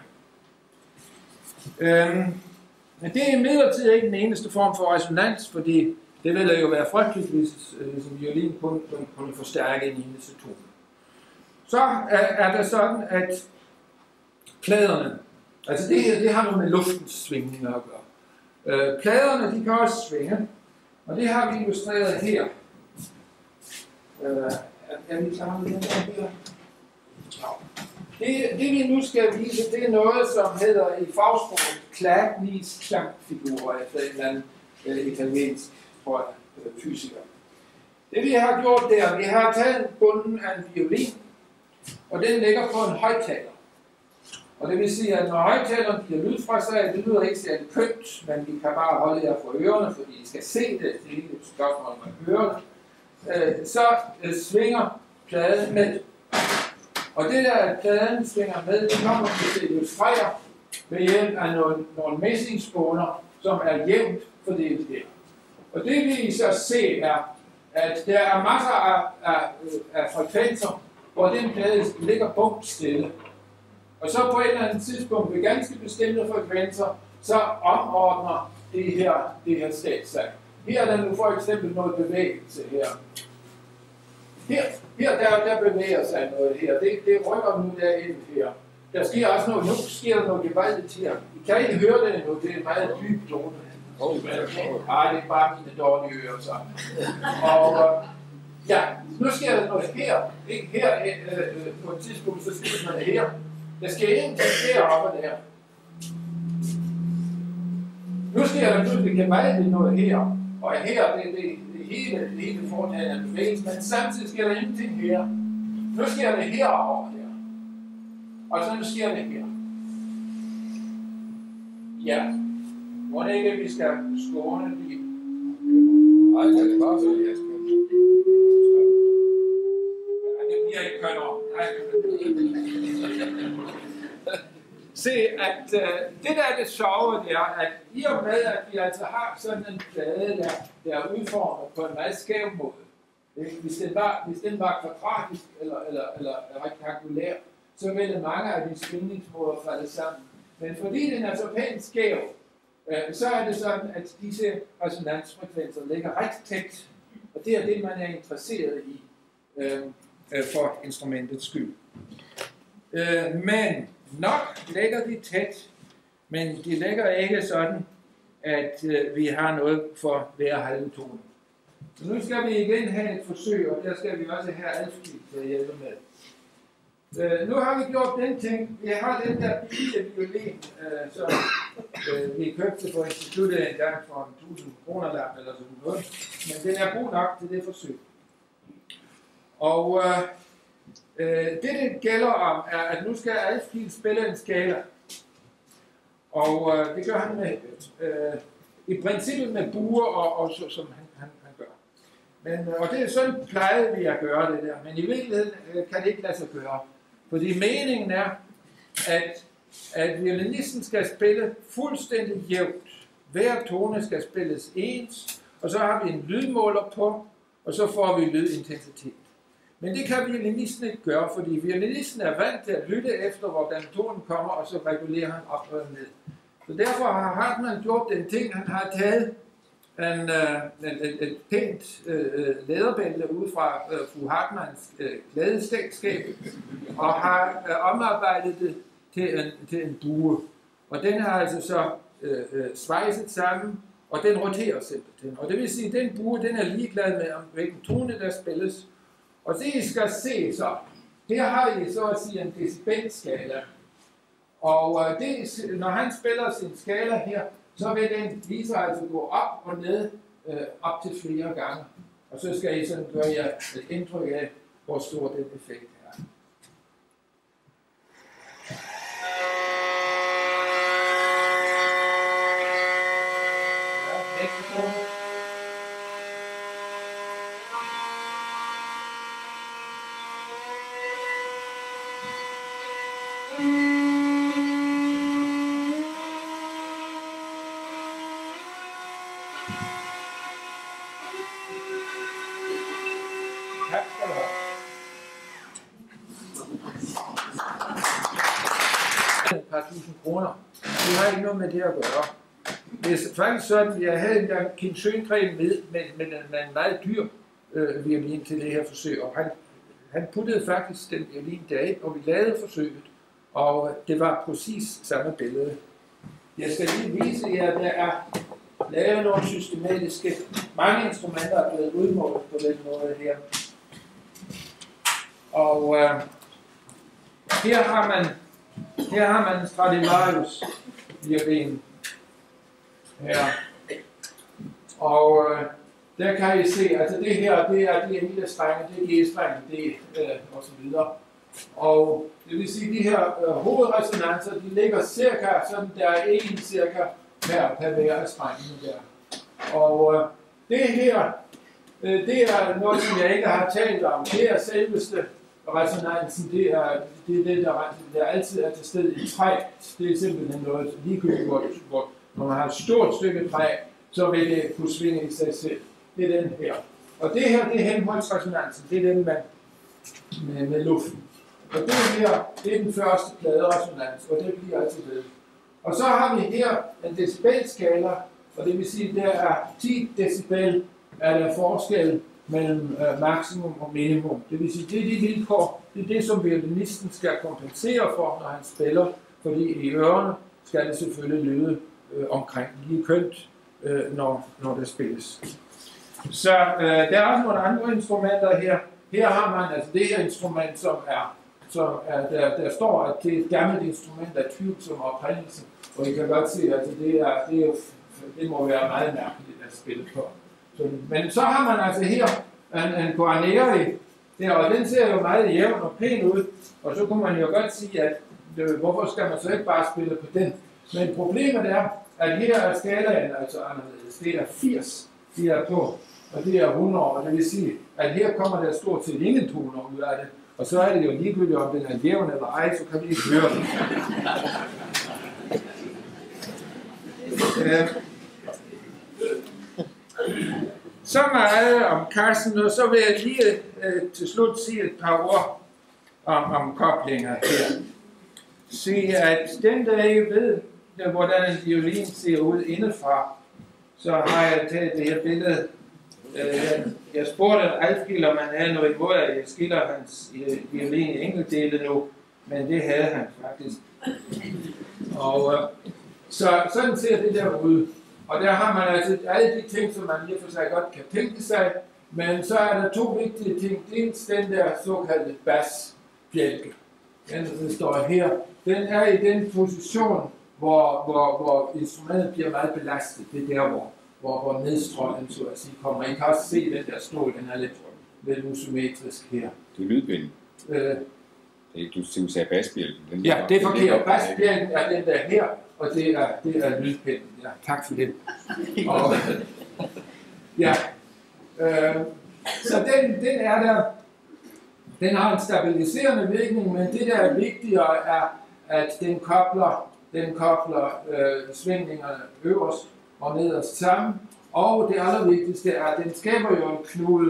Øhm, men det er imidlertid ikke den eneste form for resonans, fordi det ville jo være frygteligt, hvis øh, violin kun kunne forstærke en eneste tone. Så er, er det sådan, at pladerne, altså det her, det har noget med luftens svingninger at gøre. Øh, pladerne, de kan også svinge, og det har vi illustreret her. Øh, er vi klar med den her? Det, det vi nu skal vise, det er noget, som hedder i fagsproget Chladni's klangfigurer, efter en eller anden øh, italiensk tror jeg, øh, fysiker. Det vi har gjort der, vi har taget bunden af en violin, og den ligger på en højttaler. Og det vil sige, at når højtaleren giver lyd fra sig, det lyder ikke særlig kønt, men vi kan bare holde jer for ørerne, fordi I skal se det, det er ikke et spørgsmål med ørerne, øh, så øh, svinger pladen med. Og det der, at pladen svinger med, det kommer til at illustrere ved hjælp af nogle, nogle messingspåner, som er jævnt fordelt her. Og det vi så se er, at der er masser af, af, af frekvenser, hvor den plade ligger bundt stille. Og så på et eller andet tidspunkt ved ganske bestemte frekvenser, så omordner det her, det her statssag. Her er der nu for eksempel noget bevægelse her. Her, her der, der bevæger sig noget her. Det, det rykker nu derinde her. Der sker også noget, nu sker der noget gevaldigt her. I kan ikke høre det endnu, det er en meget dyb tone. Nej, det er bare mine dårlige ører så. Og ja, nu sker der noget her. Ikke her øh, på et tidspunkt, så sker der noget her. Der sker ingenting deroppe der. Nu sker der pludselig gevaldigt noget her. Og her, det er det, det hele, det hele foretaget af bevægelsen, men samtidig sker der ingenting her. Nu sker det herovre her. Og så nu sker det her. Ja. Må det ikke, at vi skal skåne de... Nej, det er bare så, jeg skal... Det bliver ikke kønt over. Se, at uh, det der er det sjove, det er, at i og med, at vi altså har sådan en plade, der, der er udformet på en meget skæv måde. Hvis den var, hvis den var kvadratisk eller, eller, eller rektangulær, så ville mange af de svingningsmåder falde sammen. Men fordi den er så pænt skæv, øh, så er det sådan, at disse resonansfrekvenser ligger ret tæt. Og det er det, man er interesseret i øh, øh, for instrumentets skyld. Øh, men nok ligger de tæt, men de ligger ikke sådan, at øh, vi har noget for hver halve tone. Så nu skal vi igen have et forsøg, og der skal vi også have Alfkild til at hjælpe med. Øh, nu har vi gjort den ting, vi har den der billige violin, øh, som øh, vi købte på instituttet en gang for en tusind kroner eller sådan noget, men den er god nok til det forsøg. Og øh, øh, det det gælder om, er, at nu skal Alfkild spille en skala. Og øh, det gør han med, øh, i princippet med buer, og, og så, som han, han, han gør. Men, og det er sådan plejede vi at gøre det der, men i virkeligheden øh, kan det ikke lade sig gøre. Fordi meningen er, at, at violinisten skal spille fuldstændig jævnt. Hver tone skal spilles ens, og så har vi en lydmåler på, og så får vi lydintensitet. Men det kan violinisten ikke gøre, fordi violinisten er vant til at lytte efter, hvordan tonen kommer, og så regulerer han op og ned. Så derfor har Hartmann gjort den ting, han har taget en, uh, et, et pænt uh, læderbælte ud fra uh, fru Hartmanns uh, klædeskab, og har uh, omarbejdet det til en, til en bue. Og den er altså så uh, uh, svejset sammen, og den roterer simpelthen. Og det vil sige, at den bue, den er ligeglad med, om hvilken tone der spilles. Og det I skal se så, her har I så at sige en decibelskala. Og uh, det, når han spiller sin skala her, så vil den vise altså gå op og ned uh, op til flere gange. Og så skal I sådan gøre jer et indtryk af, hvor stor den effekt er. Ja, næste tone. Et par tusind kroner. Det har ikke noget med det at gøre. Det er faktisk sådan, at jeg havde engang Kim Schøngren med, med, med, med en meget dyr øh, violin til det her forsøg, og han, han puttede faktisk den violin derind, og vi lavede forsøget, og det var præcis samme billede. Jeg skal lige vise jer, at der er lavet nogle systematiske, mange instrumenter er blevet udmålet på den måde her. Og øh, her har man her har man Stradivarius violin her. Og øh, der kan I se, altså det her, det er de lille strenge, det er G-strenge, det øh, og så videre. Og det vil sige, de her øh, hovedresonanser, de ligger cirka, sådan der er en cirka per, per hver af strengene der. Og øh, det her, øh, det er noget, som jeg ikke har talt om. Det er selveste resonansen, det er det, er det der, der altid er til stede i træ. Det er simpelthen noget ligegyldigt, hvor, hvor når man har et stort stykke træ, så vil det kunne svinge i sig selv. Det er den her. Og det her, det er henholdsresonansen, det er den med, med, med luften. Og det her, det er den første pladeresonans, og det bliver altid ved. Og så har vi her en decibelskala, og det vil sige, at der er ti decibel er der forskel mellem øh, maksimum og minimum. Det vil sige, det er de vilkår, det er det, som violinisten skal kompensere for, når han spiller, fordi i ørerne skal det selvfølgelig lyde øh, omkring lige kønt, øh, når, når det spilles. Så øh, der er også nogle andre instrumenter her. Her har man altså det her instrument, som er, som er der, der står, at det er et gammelt instrument af tvivlsom oprindelse, og I kan godt se, at altså, det, er, det, er, det må være meget mærkeligt at spille på. Så, men så har man altså her en, en Guarneri, der, og den ser jo meget jævn og pæn ud, og så kunne man jo godt sige, at øh, hvorfor skal man så ikke bare spille på den? Men problemet er, at her er skalaen altså anderledes. Det er firs, de er på, og det er hundrede, og det vil sige, at her kommer der stort set ingen toner ud af det, og så er det jo ligegyldigt, om den er jævn eller ej, så kan vi ikke høre det. øh. Så meget om Carsten, og så vil jeg lige øh, til slut sige et par ord om, om koblinger her. Se, at den der ikke ved, hvordan en violin ser ud indefra, så har jeg taget det her billede. Øh, jeg spurgte Alfgild, om han havde noget imod, at jeg skiller hans violin i enkeltdele nu, men det havde han faktisk. Og øh, så sådan ser det der ud. Og der har man altså alle de ting, som man lige for sig godt kan tænke sig, men så er der to vigtige ting. Dels den der såkaldte basbjælke, den der står her, den er i den position, hvor, hvor, hvor instrumentet bliver meget belastet. Det er der, hvor, hvor, hvor nedstrømmen, så at sige, kommer. I kan også se den der stål, den er lidt, lidt usymmetrisk her. Det er lydbinden. Øh, du sagde basbjælken. Ja, det er forkert. Basbjælken er den der her, og det er, det er lydpinden. Ja, tak for det. Og, ja, øh, så den, den er der, den har en stabiliserende virkning, men det der er vigtigere er, at den kobler, den kobler øh, svingningerne øverst og nederst sammen, og det allervigtigste er, at den skaber jo en knude,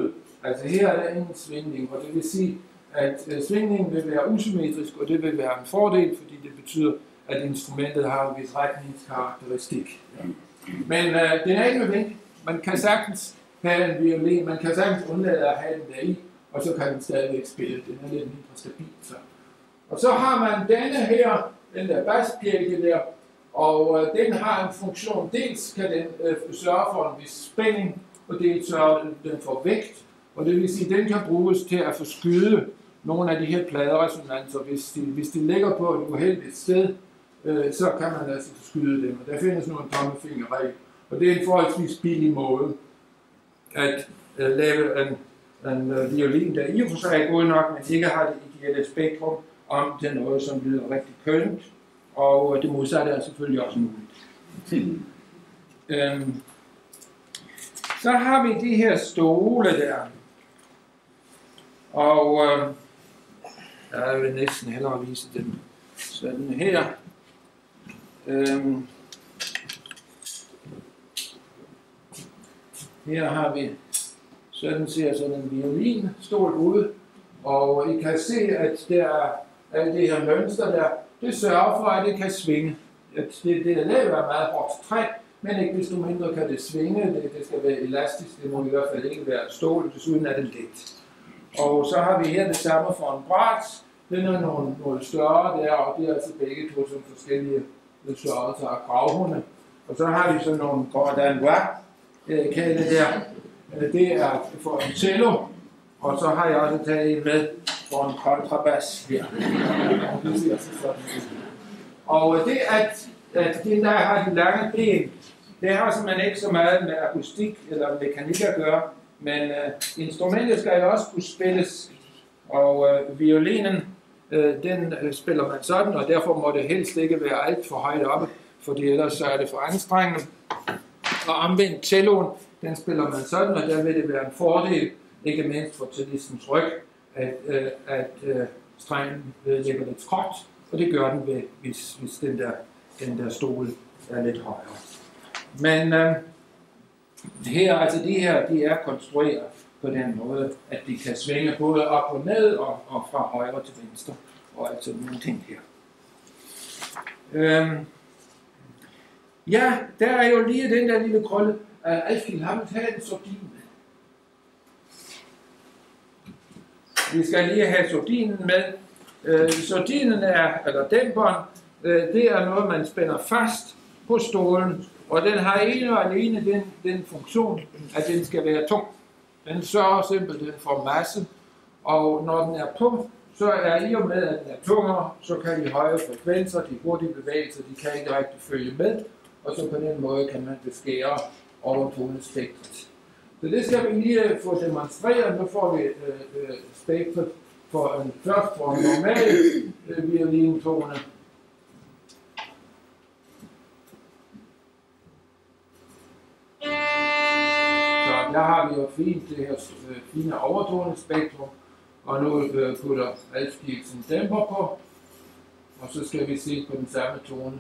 Altså her er der ingen svingning, og det vil sige, at øh, svingningen vil være usymmetrisk, og det vil være en fordel, fordi det betyder, at instrumentet har en vis retningskarakteristik. Men øh, den er ikke nødvendig. Man kan sagtens have en violin, man kan sagtens undlade at have den der i, og så kan den stadigvæk spille. Den er lidt mindre stabil. Så. Og så har man denne her, den der basbjælke der, og øh, den har en funktion. Dels kan den øh, sørge for en vis spænding, og dels sørger den for vægt. Og det vil sige, at den kan bruges til at forskyde nogle af de her pladeresonanser. Hvis de, hvis de ligger på et uheldigt sted, øh, så kan man altså forskyde dem. Og der findes nu en tommelfingerregel. Og det er en forholdsvis billig måde at øh, lave en, en øh, violin, der i og for sig er god nok, men ikke har det ideelle spektrum, om til noget, som lyder rigtig kønt. Og det modsatte er selvfølgelig også muligt. Hmm. Øhm. Så har vi de her stole der. Og øh, jeg vil næsten hellere vise dem sådan her. Øhm. Her har vi, sådan ser sådan en violinstol ud. Og I kan se, at der er alt det her mønster der. Det sørger for, at det kan svinge. At det, det er lavet af meget hårdt træ, men ikke desto mindre kan det svinge. Det, det skal være elastisk, det må i hvert fald ikke være stål, desuden er det let. Og så har vi her det samme for en bratz. Den er nogle, nogle større der, og det er altså begge to som forskellige størrelser af gravhunde. Og så har vi sådan nogle Gordon Watt-kalde der. Det er for en cello, og så har jeg også taget en med for en kontrabas her. Og det at, at den der har de lange ben, det har simpelthen ikke så meget med akustik eller mekanik at gøre, men uh, instrumentet skal jo også kunne spilles, og uh, violinen, uh, den uh, spiller man sådan, og derfor må det helst ikke være alt for højt oppe, fordi ellers så er det for anstrengende. Og omvendt celloen, den spiller man sådan, og der vil det være en fordel, ikke mindst for cellistens ryg, at, uh, at uh, strengen uh, ligger lidt skråt, og det gør den, ved, hvis, hvis den, der, den der stol er lidt højere. Men uh, her, altså de her, de er konstrueret på den måde, at de kan svinge både op og ned, og, og fra højre til venstre, og altså nogle ting her. Øhm. Ja, der er jo lige den der lille krølle. Uh, Alfhild, har man taget en sordin med? Vi skal lige have sordinen med. Uh, sordinen er, eller dæmperen, uh, det er noget, man spænder fast på stolen, og den har ene og alene den, den funktion, at den skal være tung. Den sørger simpelthen for masse, og når den er på, så er i og med, at den er tungere, så kan de høje frekvenser, de hurtige bevægelser, de kan ikke rigtig følge med, og så på den måde kan man beskære overtonespektret. Så det skal vi lige få demonstreret. Nu får vi øh, øh, spektret for en, først for en normal øh, violintone. Så der har vi jo fint det her øh, fine overtonespektrum, og nu øh, putter Alfhild sin dæmper på, og så skal vi se på den samme tone.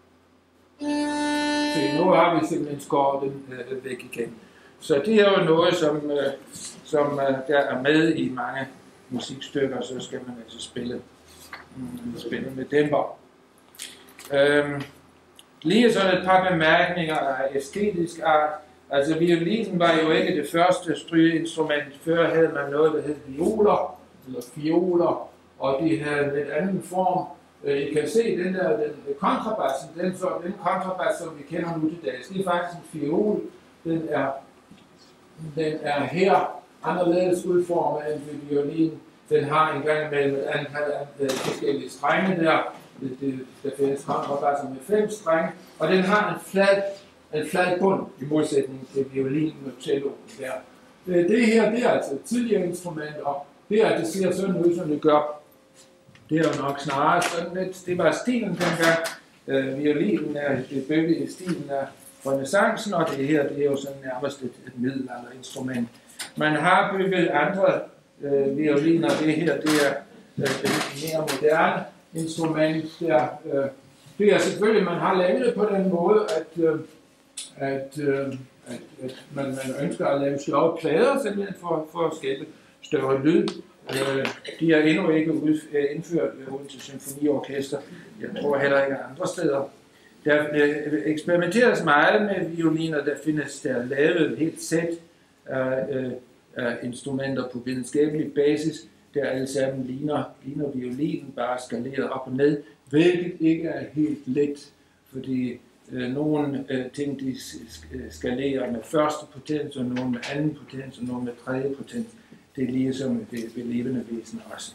Se, nu har vi simpelthen skåret den øh, væk igen. Så det er jo noget, som, øh, som øh, der er med i mange musikstykker, så skal man altså spille, mm, spille med dæmper. Øhm, lige sådan et par bemærkninger af æstetisk art. Altså violinen var jo ikke det første strygeinstrument. Før havde man noget, der hed violer, eller fioler, og de havde en lidt anden form. I kan se den der den kontrabassen, den, den kontrabas, som vi kender nu til dags, det er faktisk en fiol. Den er, den er her anderledes udformet end ved violinen. Den har en gang imellem et antal af forskellige strenge der. Det, det, der findes kontrabasser med fem strenge, og den har en flad, en flad bund i modsætning til violinen og celloen der. Det her, det er altså et tidligere instrument, og det er, det ser sådan ud, som det gør. Det er jo nok snarere sådan lidt, det var stilen dengang. Øh, violinen er bygget i stilen af renæssancen, og det her, det er jo sådan nærmest et, et middelalderinstrument. Man har bygget andre øh, violiner, det her, det er øh, et mere moderne instrument. Der, øh, det er selvfølgelig, man har lavet det på den måde, at, øh, at, øh, at, at man, man ønsker at lave sjove plader simpelthen for, for at skabe større lyd. Øh, de er endnu ikke ud, indført ved Odense Symfoniorkester. Jeg tror heller ikke andre steder. Der eksperimenteres meget med violiner. Der findes der lavet et helt sæt af, øh, af instrumenter på videnskabelig basis, der alle sammen ligner, ligner violinen, bare skaleret op og ned, hvilket ikke er helt let, fordi øh, nogle øh, ting de skalerer med første potens, og nogle med anden potens, og nogle med tredje potens. Det er ligesom ved, ved levende væsen også.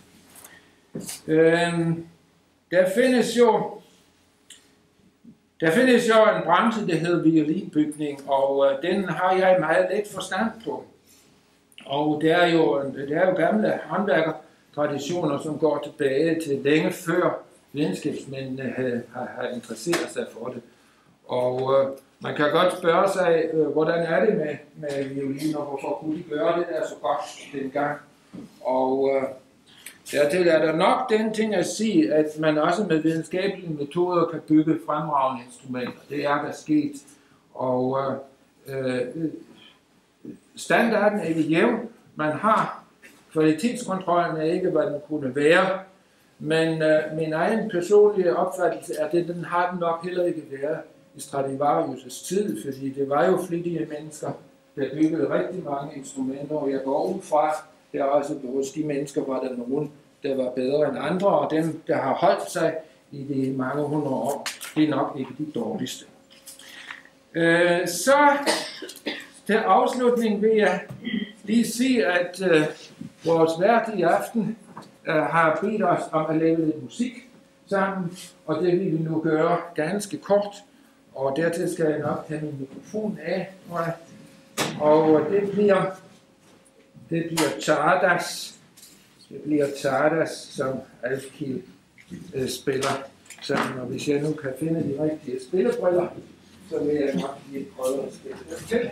Øhm, der findes jo Der findes jo en branche, der hedder violinbygning, og øh, den har jeg meget let forstand på. Og det er jo, det er jo gamle håndværkertraditioner, som går tilbage til længe før videnskabsmændene havde, har, har interesseret sig for det. Og øh, man kan godt spørge sig, øh, hvordan er det med, med violiner, hvorfor kunne de gøre det der så godt dengang? Og øh, dertil er der nok den ting at sige, at man også med videnskabelige metoder kan bygge fremragende instrumenter. Det er der sket. Og øh, standarden er ikke jævn. Man har kvalitetskontrollen er ikke, hvad den kunne være. Men øh, min egen personlige opfattelse er, at den har den nok heller ikke været i Stradivarius' tid, fordi det var jo flittige mennesker, der byggede rigtig mange instrumenter, og jeg går ud fra, der også hos de mennesker var der nogen, der var bedre end andre, og dem, der har holdt sig i de mange hundrede år, det er nok ikke de dårligste. Øh, så til afslutning vil jeg lige sige, at øh, vores vært i aften øh, har bedt os om at lave lidt musik sammen, og det vil vi nu gøre ganske kort, og dertil skal jeg nok tage min mikrofon af, og det bliver, det bliver Czardas, det bliver Czardas, som Alfkild øh, spiller sammen, og hvis jeg nu kan finde de rigtige spillebriller, så vil jeg nok lige prøve at spille det til.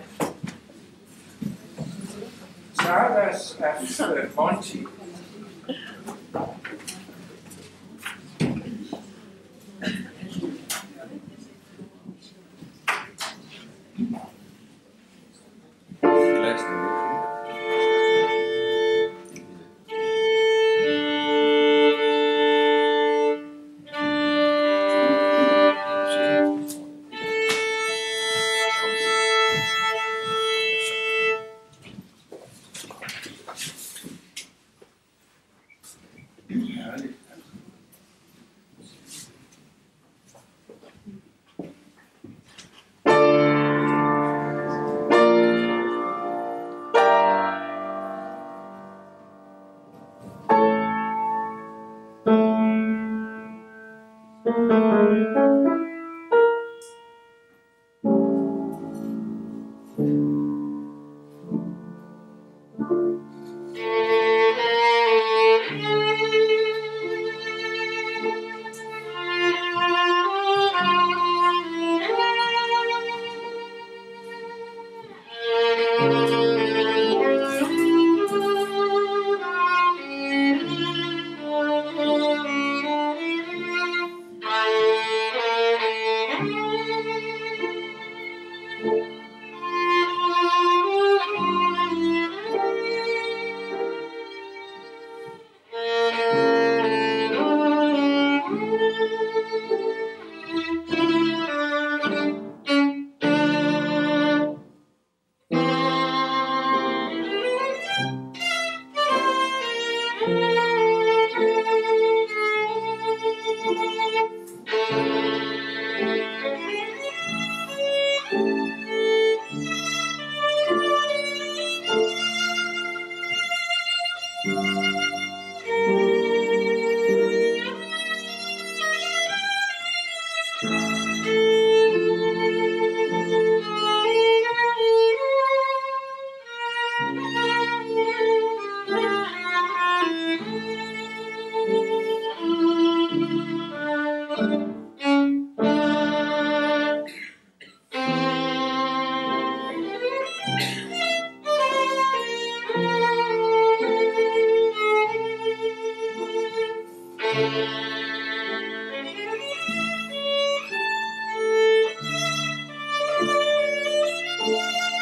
Czardas af Monti. Thank you.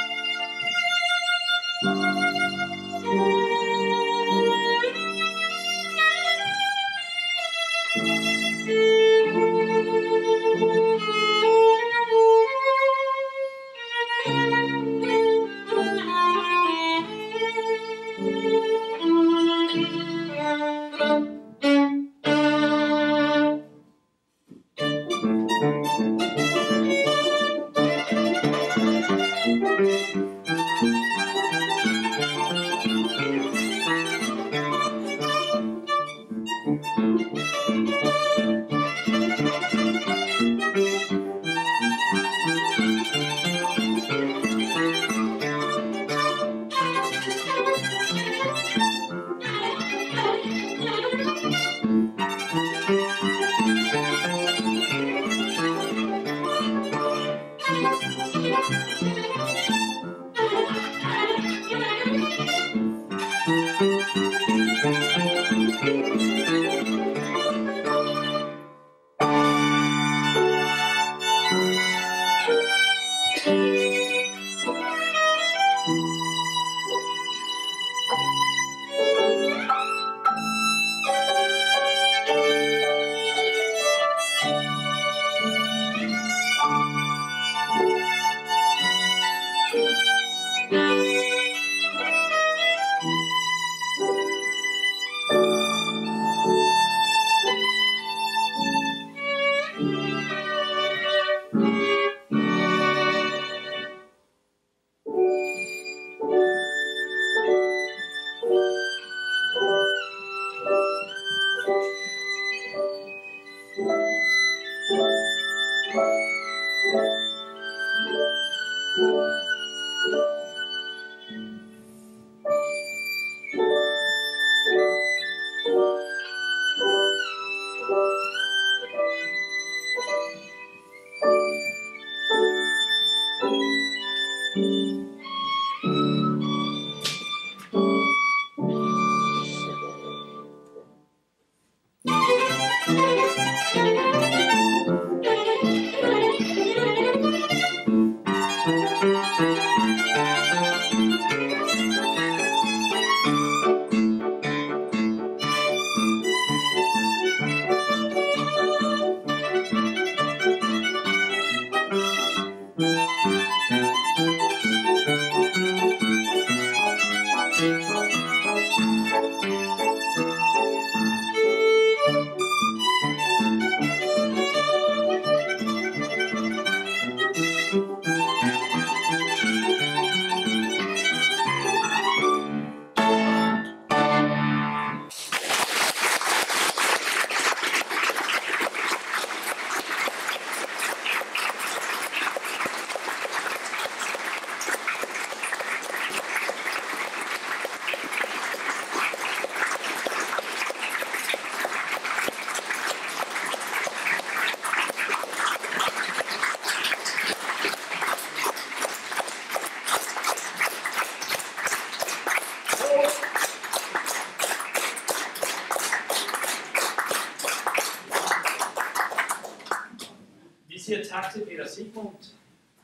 siger tak til Peter Sigmund,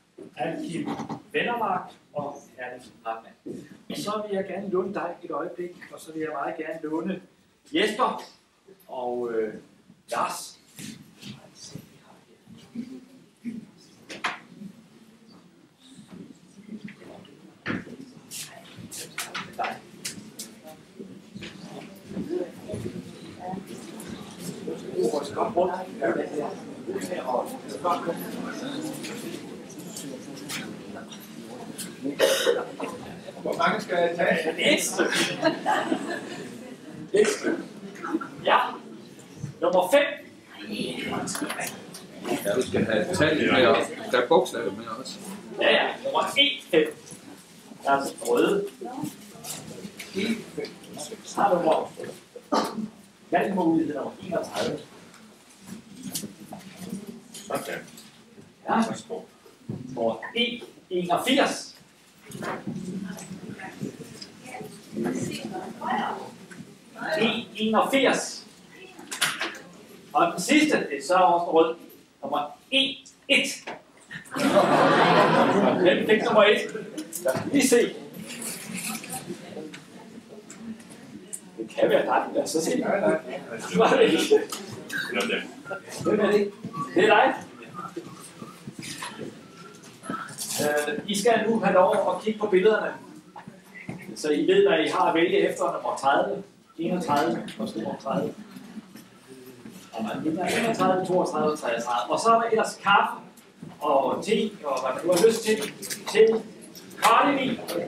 Kim Vennermark og Erling Hartmann. Og så vil jeg gerne låne dig et øjeblik, og så vil jeg meget gerne låne Jesper og øh, Lars. Kom rundt. Hvor mange skal jeg tage? Et stykke. Et stykke. Ja. Nummer fem. Ja, du skal have tal med, og der er bogstaver med også. Ja, ja. Nummer et fem. Der er altså røde. Så har nummer valgmulighed nummer enogtredive. Sådan. Ja. Nummer E enogfirs. E enogfirs. Og den sidste, det er så også rød. Nummer E et. Hvem fik nummer et? Lad os lige se. Det kan være dig. Lad os så se. Det var det ikke. Eller dem. Hvem er det? Det er dig. Øh, I skal nu have lov at kigge på billederne. Så I ved, hvad I har at vælge efter nummer tredive, enogtredive og toogtredive. enogtredive, toogtredive og treogtredive. Og så er der ellers kaffe og te og hvad man nu har lyst til. Til Karnevi.